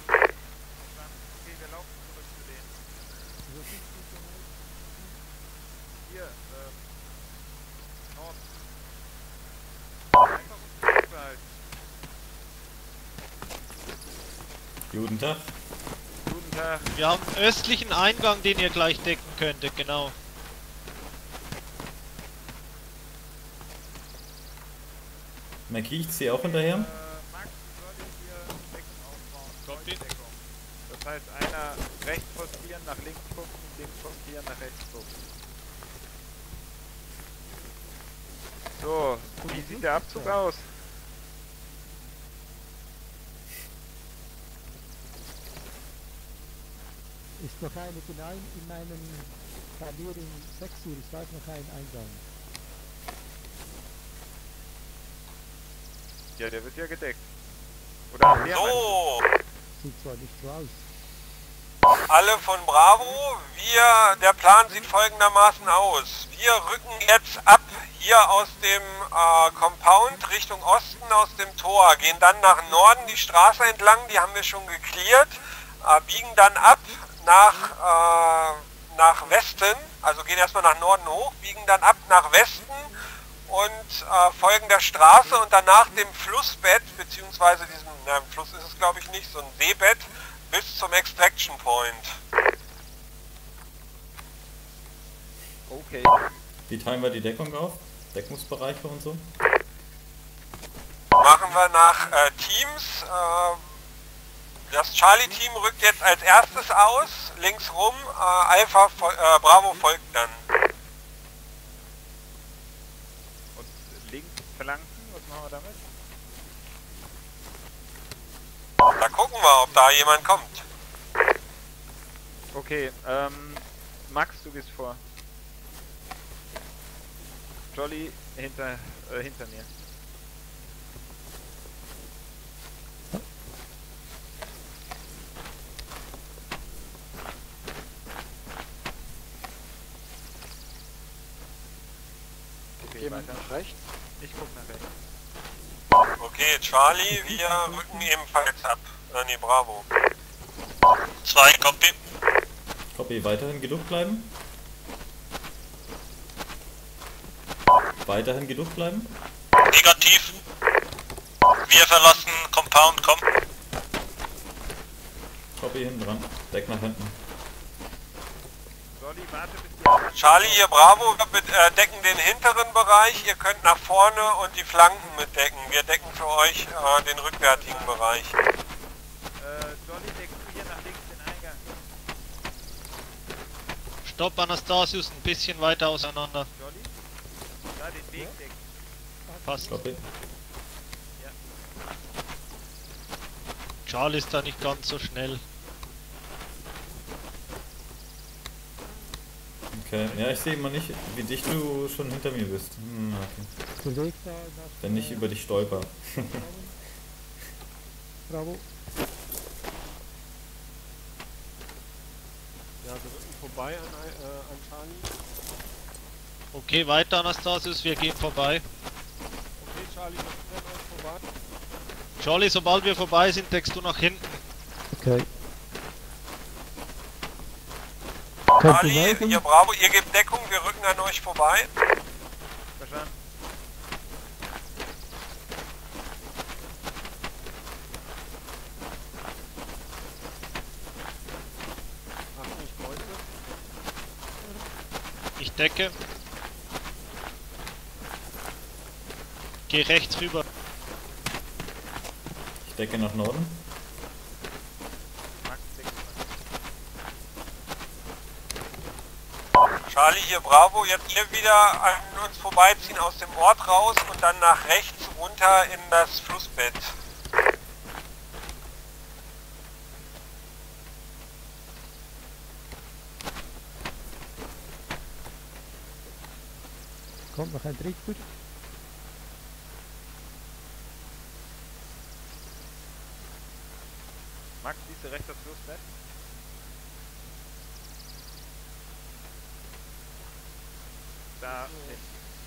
Guten Tag. Guten Tag. Wir haben einen östlichen Eingang, den ihr gleich decken könntet, genau. Mackie, ich ziehe auch hinterher. Max, soll ich hier Deckung aufbauen? Copy. Deckung. Das heißt, einer rechts postieren, nach links gucken, links postieren, nach rechts gucken. So, wie sieht der Abzug aus? Ist noch eine genau in meinem Klavierring 6 Uhr, ist auch noch ein Eingang. Ja, der wird ja gedeckt. Oder wer So, Sieht zwar nicht so aus. alle von Bravo, der Plan sieht folgendermaßen aus. Wir rücken jetzt ab hier aus dem Compound Richtung Osten aus dem Tor, gehen dann nach Norden die Straße entlang, die haben wir schon geklärt, biegen dann ab nach Westen, also gehen erstmal nach Norden hoch, biegen dann ab nach Westen und folgen der Straße und danach dem Flussbett, beziehungsweise diesem, Fluss ist es glaube ich nicht, so ein Seebett, bis zum Extraction Point. Okay. Wie teilen wir die Deckung auf? Deckungsbereiche und so? Machen wir nach Teams. Das Charlie-Team rückt jetzt als erstes aus, links rum, Alpha, Bravo folgt dann. Und links Flanken, was machen wir damit? Da gucken wir, ob da jemand kommt. Okay, Max, du gehst vor. Jolly hinter mir. Okay, Jemand weiter. nach rechts? Ich guck nach rechts. Okay, Charlie, wir rücken ebenfalls ab. Nee, Bravo. 2, Copy. Copy, weiterhin genug bleiben? Weiterhin genug bleiben? Negativ. Wir verlassen Compound, komm. Copy hinten dran. Deck nach hinten. Jolly, warte bis die... Charlie, hier Bravo, wir decken den hinteren Bereich, ihr könnt nach vorne und die Flanken mitdecken. Wir decken für euch den rückwärtigen Bereich. Jolly, deckst du hier nach links den Eingang? Stopp, Anastasius, ein bisschen weiter auseinander. Jolly? Da den Weg decken. Passt. Copy. Charlie ist da nicht ganz so schnell. Okay, ja, ich sehe immer nicht, wie dicht du schon hinter mir bist. Okay. Kollege da nach... Wenn ich über dich stolper. Bravo. Ja, wir rücken vorbei an Charlie. Okay, weiter Anastasius, wir gehen vorbei. Okay, Charlie, wir rücken an euch vorbei. Charlie, sobald wir vorbei sind, deckst du nach hinten. Okay. Charlie, hier Bravo, ihr gebt Deckung, wir rücken an euch vorbei. Verstanden. Achtung, ich kreuze. Ich decke. Geh rechts rüber. Ich decke nach Norden. Max, deckt Charlie, hier Bravo, jetzt hier wieder an uns vorbeiziehen aus dem Ort raus und dann nach rechts runter in das Flussbett. Kommt noch ein Dritter. Max, siehst du rechts das Flussbett? Da hinten.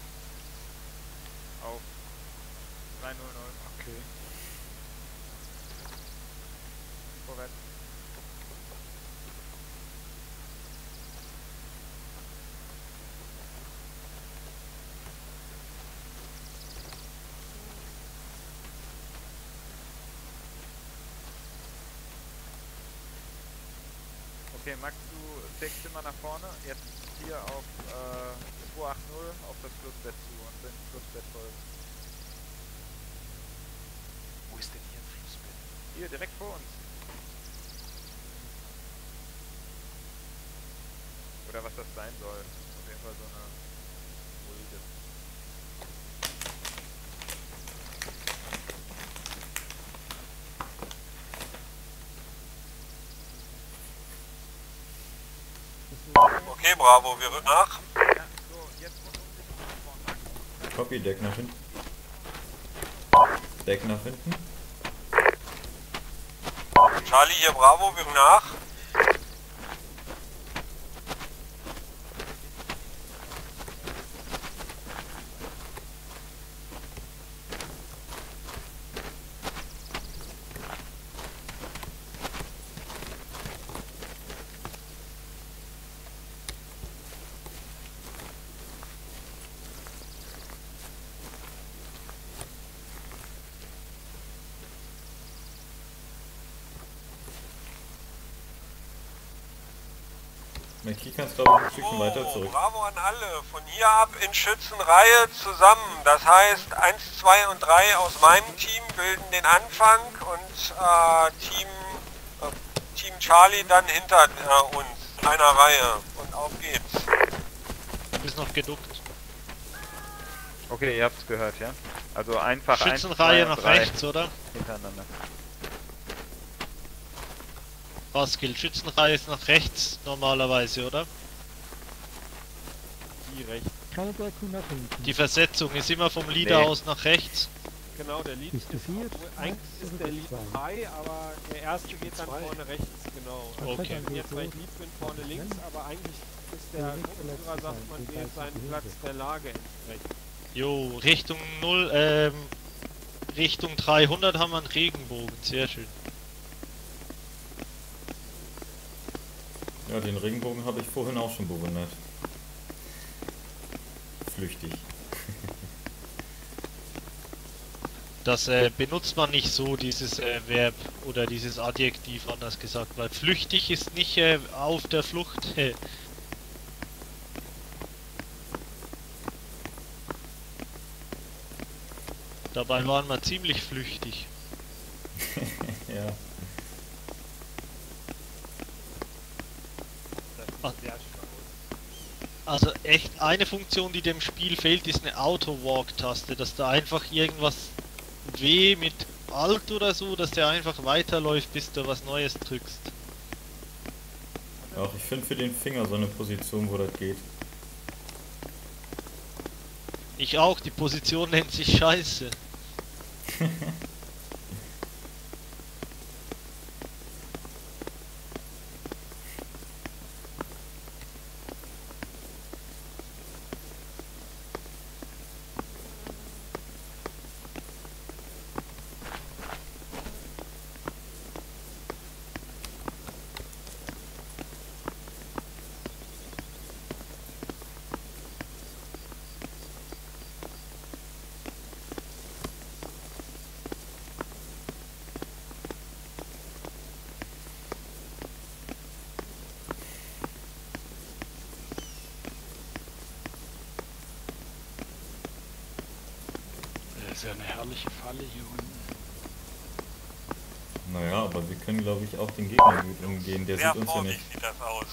Auf 300. Okay. Vorwärts. Okay, Max, du deckst immer nach vorne. Jetzt hier auf 280 auf das Flussbett zu und dem Flussbett folgen. Wo ist denn hier ein Flussbett? Hier, direkt vor uns. Oder was das sein soll. Auf jeden Fall so eine Mulde. Okay, Bravo, wir rücken nach. Ja, so, jetzt von uns nach vorne. Copy, Deck nach hinten. Deck nach hinten. Charlie hier, Bravo, wir nach. Mackie kannst glaube ich ein Stückchen weiter zurück. Bravo an alle, von hier ab in Schützenreihe zusammen. Das heißt 1, 2 und 3 aus meinem Team bilden den Anfang und Team Charlie dann hinter uns, einer Reihe. Und auf geht's. Du bist noch geduckt. Okay, ihr habt's gehört, ja? Also einfach Schützenreihe 1, 2 nach und 3 rechts, oder? hintereinander. Raskil, Schützenreihe ist nach rechts normalerweise, oder? Die rechts. Keine Deckung nach hinten. Die Versetzung ist immer vom Leader Nee. aus nach rechts. Genau, der Lead Bist du vier? eigentlich ist der Lead 3, aber der erste geht dann vorne rechts, genau. Okay. Und jetzt, weil ich Lead bin, vorne links, aber eigentlich ist der Gruppenführer, sagt man, wählt seinen Platz der Lage entsprechend. Jo, Richtung 0, Richtung 300 haben wir einen Regenbogen, sehr schön. Ja, den Regenbogen habe ich vorhin auch schon bewundert. Flüchtig. Das benutzt man nicht so, dieses Verb oder dieses Adjektiv, anders gesagt, weil flüchtig ist nicht auf der Flucht. Dabei waren wir ziemlich flüchtig. Ja. Also echt, eine Funktion, die dem Spiel fehlt, ist eine Auto-Walk-Taste, dass da einfach irgendwas W mit Alt oder so, dass der einfach weiterläuft, bis du was Neues drückst. Auch ich finde für den Finger so eine Position, wo das geht. Ich auch, die Position nennt sich Scheiße. Das ist ja eine herrliche Falle hier unten. Naja, aber wir können glaube ich auch den Gegner gut umgehen, der Sehr sieht uns ja nicht. sieht das aus.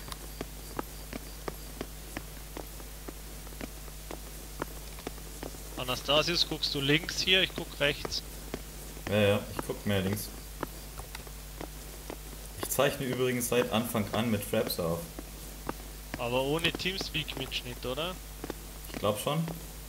Anastasius, guckst du links hier, ich guck rechts. Ja, ich guck mehr links. Ich zeichne übrigens seit Anfang an mit Fraps auf. Aber ohne Teamspeak-Mitschnitt, oder? Ich glaube schon.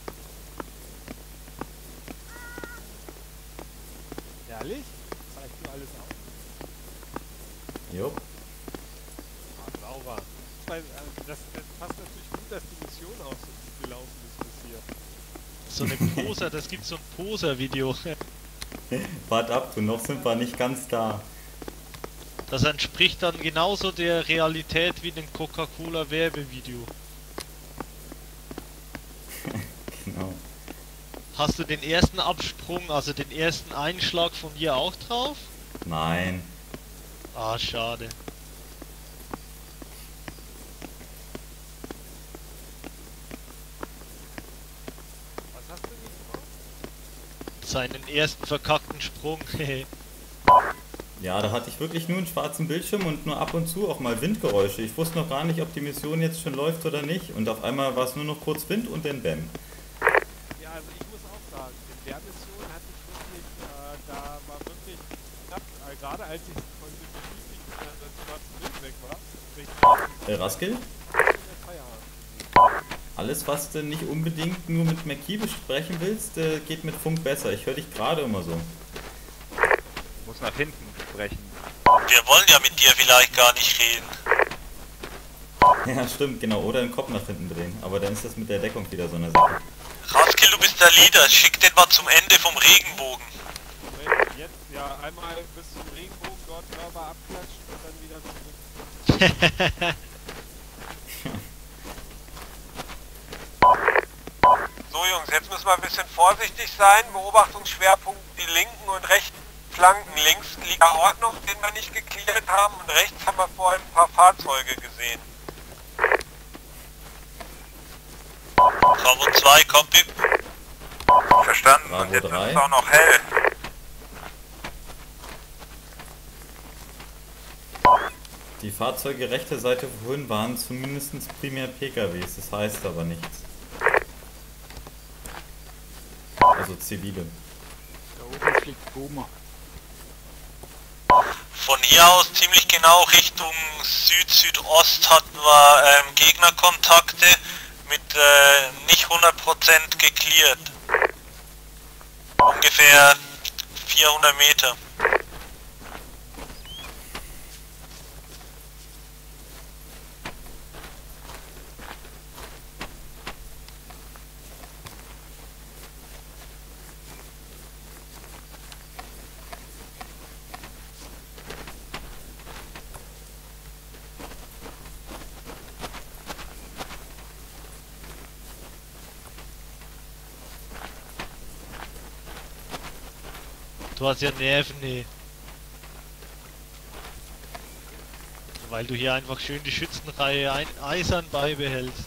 Ehrlich? Zeigst du alles auf? Jo. Ah, sauber. Das passt natürlich gut, dass die Mission auch so gut gelaufen ist bis hier. So eine Poser, das gibt so ein Poser-Video. Wart ab, du, noch sind wir nicht ganz da. Das entspricht dann genauso der Realität wie dem Coca-Cola-Werbevideo. Genau. Hast du den ersten Absprung, also den ersten Einschlag von dir auch drauf? Nein. Ah, schade. Was hast du nicht gemacht? Seinen ersten verkackten Sprung. Ja, da hatte ich wirklich nur einen schwarzen Bildschirm und nur ab und zu auch mal Windgeräusche. Ich wusste noch gar nicht, ob die Mission jetzt schon läuft oder nicht. Und auf einmal war es nur noch kurz Wind und dann Bäm. Ja, also ich muss auch sagen, in der Mission hatte ich wirklich, da war wirklich knapp, gerade als ich von dem Betrieb das schwarze Bild weg war, Raskil? Feierabend. Alles, was du nicht unbedingt nur mit McKee besprechen willst, geht mit Funk besser. Ich höre dich gerade immer so. Muss nach hinten sprechen. Wir wollen ja mit dir vielleicht gar nicht reden. Ja, stimmt, genau. Oder den Kopf nach hinten drehen. Aber dann ist das mit der Deckung wieder so eine Sache. Raskil, du bist der Leader. Schick den mal zum Ende vom Regenbogen. Jetzt, ja, einmal bis zum Regenbogen dort Körper abklatschen und dann wieder zurück. So Jungs, jetzt müssen wir ein bisschen vorsichtig sein. Beobachtungsschwerpunkt die linken und rechten Flanken. Links liegt der Ort noch, den wir nicht geklärt haben. Und rechts haben wir vorhin ein paar Fahrzeuge gesehen. Bravo 2, Copy. Verstanden. Bravo Und jetzt 3. ist es auch noch hell. Die Fahrzeuge rechter Seite vorhin waren zumindest primär PKWs, das heißt aber nichts. Also zivile. Da oben fliegt Boomer. Von hier aus ziemlich genau Richtung Süd-Südost hatten wir Gegnerkontakte mit nicht 100% geklärt. Ungefähr 400 Meter. Du hast ja Nerven, nee. Weil du hier einfach schön die Schützenreihe eisern beibehältst.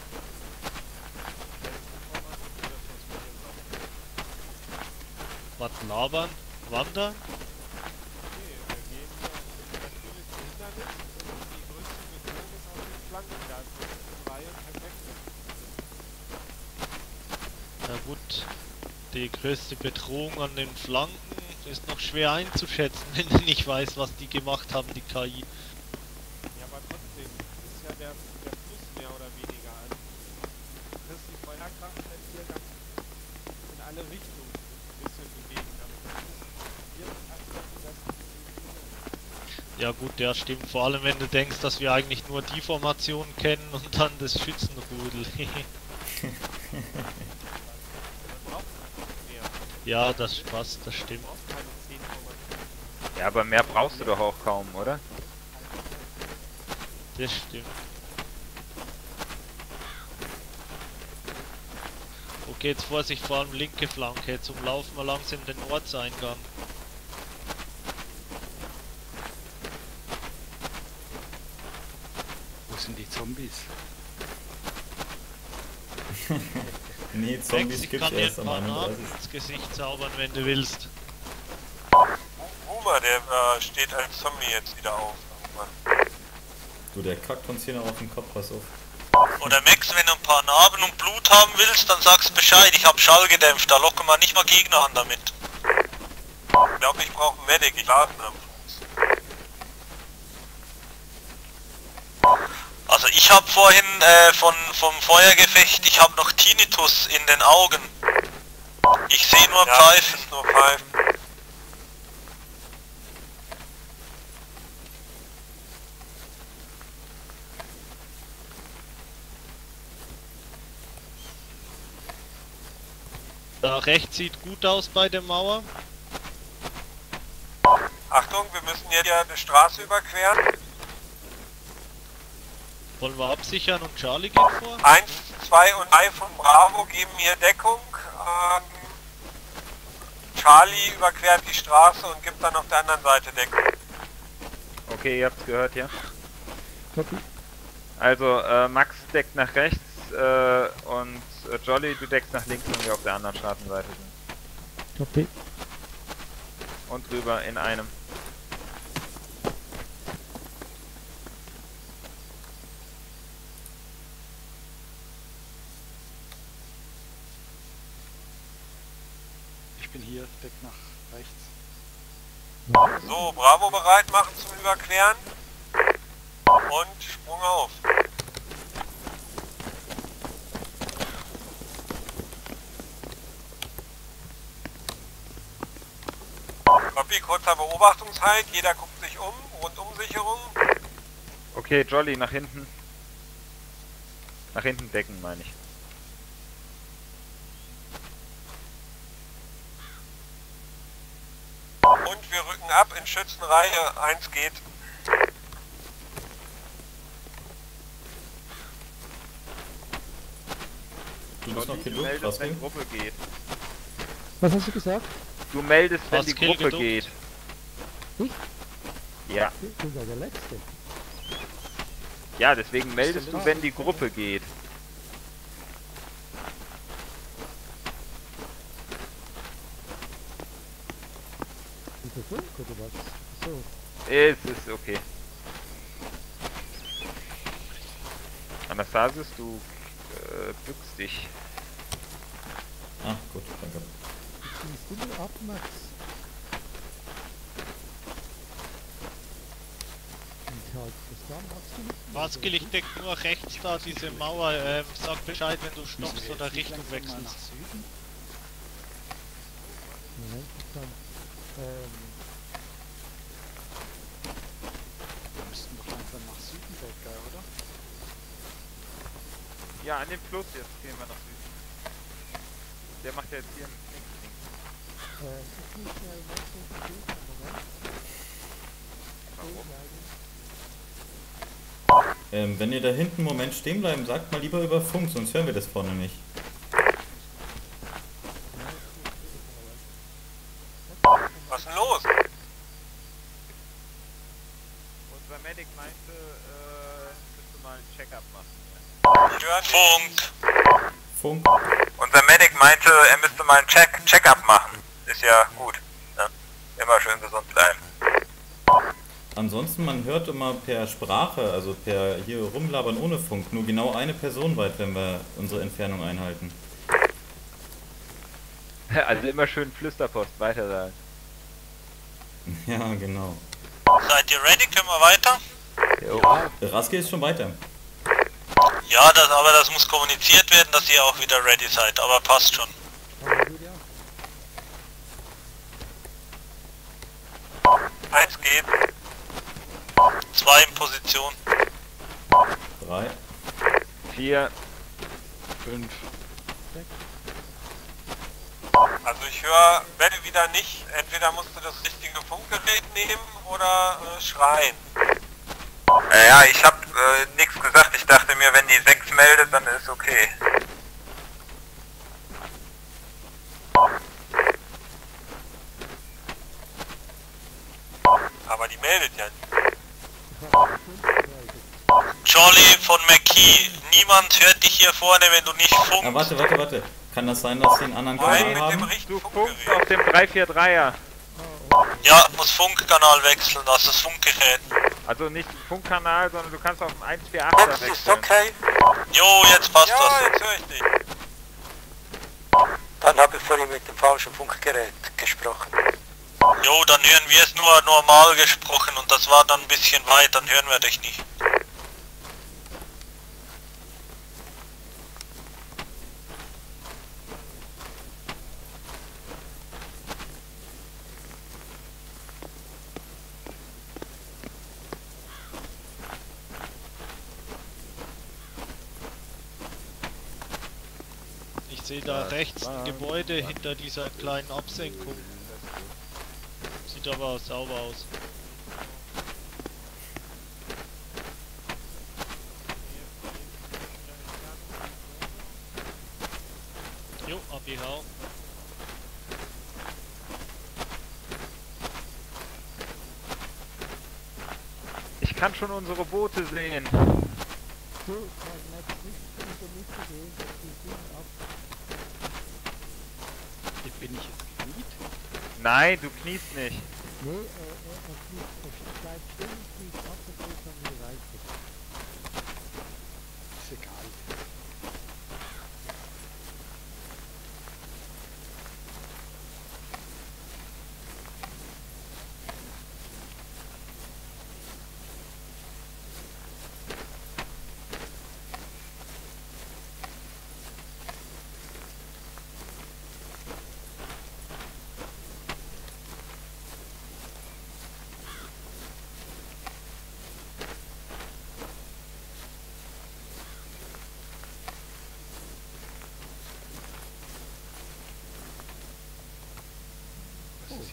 Was labern? Wandern? Okay, wir gehen natürlich zum Hindernis und die größte Bedrohung ist auf den Flanken. Da ist die Reihe perfekt. Na gut, die größte Bedrohung an den Flanken ist noch schwer einzuschätzen, wenn du nicht weißt, was die gemacht haben, die KI. Ja, aber trotzdem ist ja der Fluss mehr oder weniger an. Du kriegst die Feuerkraft halt hier ganz in alle Richtungen ein bisschen bewegen. Aber das ist hier das Ja gut, ja stimmt, vor allem wenn du denkst, dass wir eigentlich nur die Formation kennen und dann das Schützenrudel. Ja, das passt, das stimmt. Ja, aber mehr brauchst du doch auch kaum, oder? Das stimmt. Okay, jetzt Vorsicht, vor allem linke Flanke. Jetzt umlaufen wir langsam den Ortseingang. Wo sind die Zombies? Nee, Zombies Ich gibt's kann dir erst ein am paar 31. Namen ins Gesicht zaubern, wenn du willst. Boomer, der steht als Zombie jetzt wieder auf. Du, der kackt uns hier noch auf den Kopf, pass auf. Oder Max, wenn du ein paar Narben und Blut haben willst, dann sagst Bescheid, ich hab Schall gedämpft, da locken wir nicht mal Gegner an damit. Ich glaube, ich brauche einen Medic, ich lade am Fuß. Also ich habe vorhin vom Feuergefecht, ich habe noch Tinnitus in den Augen. Ich sehe nur Pfeifen. Nur Pfeifen. Da rechts sieht gut aus bei der Mauer. Achtung, wir müssen jetzt ja eine Straße überqueren. Wollen wir absichern und Charlie geht vor? 1, 2 und 3 von Bravo geben hier Deckung. Charlie überquert die Straße und gibt dann auf der anderen Seite Deckung. Okay, ihr habt's gehört, ja? Copy. Also, Max deckt nach rechts und Jolly, du deckst nach links, wenn wir auf der anderen Straßenseite sind. Copy. Und drüber in einem. Ich bin hier, deck nach rechts. So, Bravo bereit machen zum Überqueren. Und Sprung auf. Copy, kurzer Beobachtungshalt, jeder guckt sich um, Rundumsicherung. Okay, Jolly, nach hinten. Nach hinten decken, meine ich. Und wir rücken ab in Schützenreihe, 1 geht. Du bist noch Du genug, meldest, was wenn die will? Gruppe geht. Was hast du gesagt? Du meldest, wenn die Skill Gruppe geduckt. geht. Ich? Ja. Du war der Letzte. Ja, deswegen meldest du, wenn die Gruppe geht. Dieser Funk oder was? So. Es ist okay. Anastasius, du bückst dich. Ah, gut, danke. Ziehst du nur ab, Max? Ich halt verstanden, hast du nicht? Vasquil, ich deck nur rechts da diese Mauer. Sag Bescheid, wenn du stoppst oder Richtung wechselst. Moment, dann. Wir müssten doch langsam nach Süden, Bad Guy, oder? Ja, an den Fluss jetzt gehen wir nach Süden. Der macht ja jetzt hier nichts. Ich muss schnell wechseln, Moment. Warum? Wenn ihr da hinten einen Moment stehen bleiben, sagt mal lieber über Funk, sonst hören wir das vorne nicht. Was ist denn los? Unser Medic meinte, müsste mal einen Check-up machen. Funk. Funk. Unser Medic meinte, er müsste mal einen Check-up machen. Ist ja gut. Ne? Immer schön gesund bleiben. Ansonsten, man hört immer per Sprache, also per hier rumlabern ohne Funk, nur genau eine Person weit, wenn wir unsere Entfernung einhalten. Also immer schön Flüsterpost weiter sagen. Ja, genau. Seid ihr ready? Können wir weiter? Ja. Raske ist schon weiter. Ja, aber das muss kommuniziert werden, dass ihr auch wieder ready seid, aber passt schon. Eins geht. 2 in Position. 3. 4. 5. Also ich höre Welle wieder nicht. Entweder musst du das richtige Funkgerät nehmen oder schreien. Ja, ich hab nichts gesagt. Ich dachte mir, wenn die 6 meldet, dann ist okay. Aber die meldet ja nicht. Jolly von McKee, niemand hört dich hier vorne, wenn du nicht Ah, funkst. warte. Kann das sein, dass sie einen anderen Kanal Nein, mit dem haben? richtigen Du funkst Funkgerät. auf dem 343er. Ja, muss Funkkanal wechseln, das ist das Funkgerät. Also nicht Funkkanal, sondern du kannst auf den 148er Jetzt ist wechseln. okay. Jo, jetzt passt Ja, das. jetzt höre ich dich. Dann habe ich vorhin mit dem falschen Funkgerät gesprochen. Jo, dann hören wir es nur normal gesprochen und das war dann ein bisschen weit, dann hören wir dich nicht. Ich sehe da rechts ein Gebäude hinter dieser kleinen Absenkung. Sieht aber sauber aus. Jo, ABH. Ich kann schon unsere Boote sehen. So, man hat nicht unter mich gesehen, dass die Dinge ab. Bin ich jetzt gekniet? Nein, du kniest nicht. Nee, er bleibt stehen, fliegt ab und geht dann wieder weiter. Ist egal.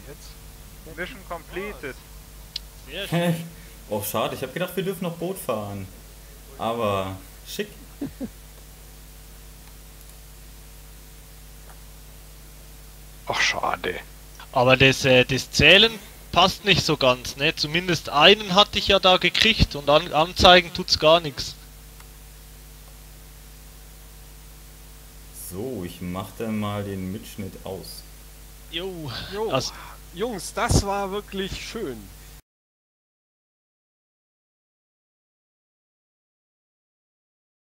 jetzt? Mission completed. Sehr schön. Oh, schade, ich habe gedacht, wir dürfen noch Boot fahren. Aber schick. Ach, schade. Aber das Zählen passt nicht so ganz, ne? Zumindest einen hatte ich ja da gekriegt und anzeigen tut's gar nichts. So, ich mache dann mal den Mitschnitt aus. Jo. Jo, Also, Jungs, das war wirklich schön.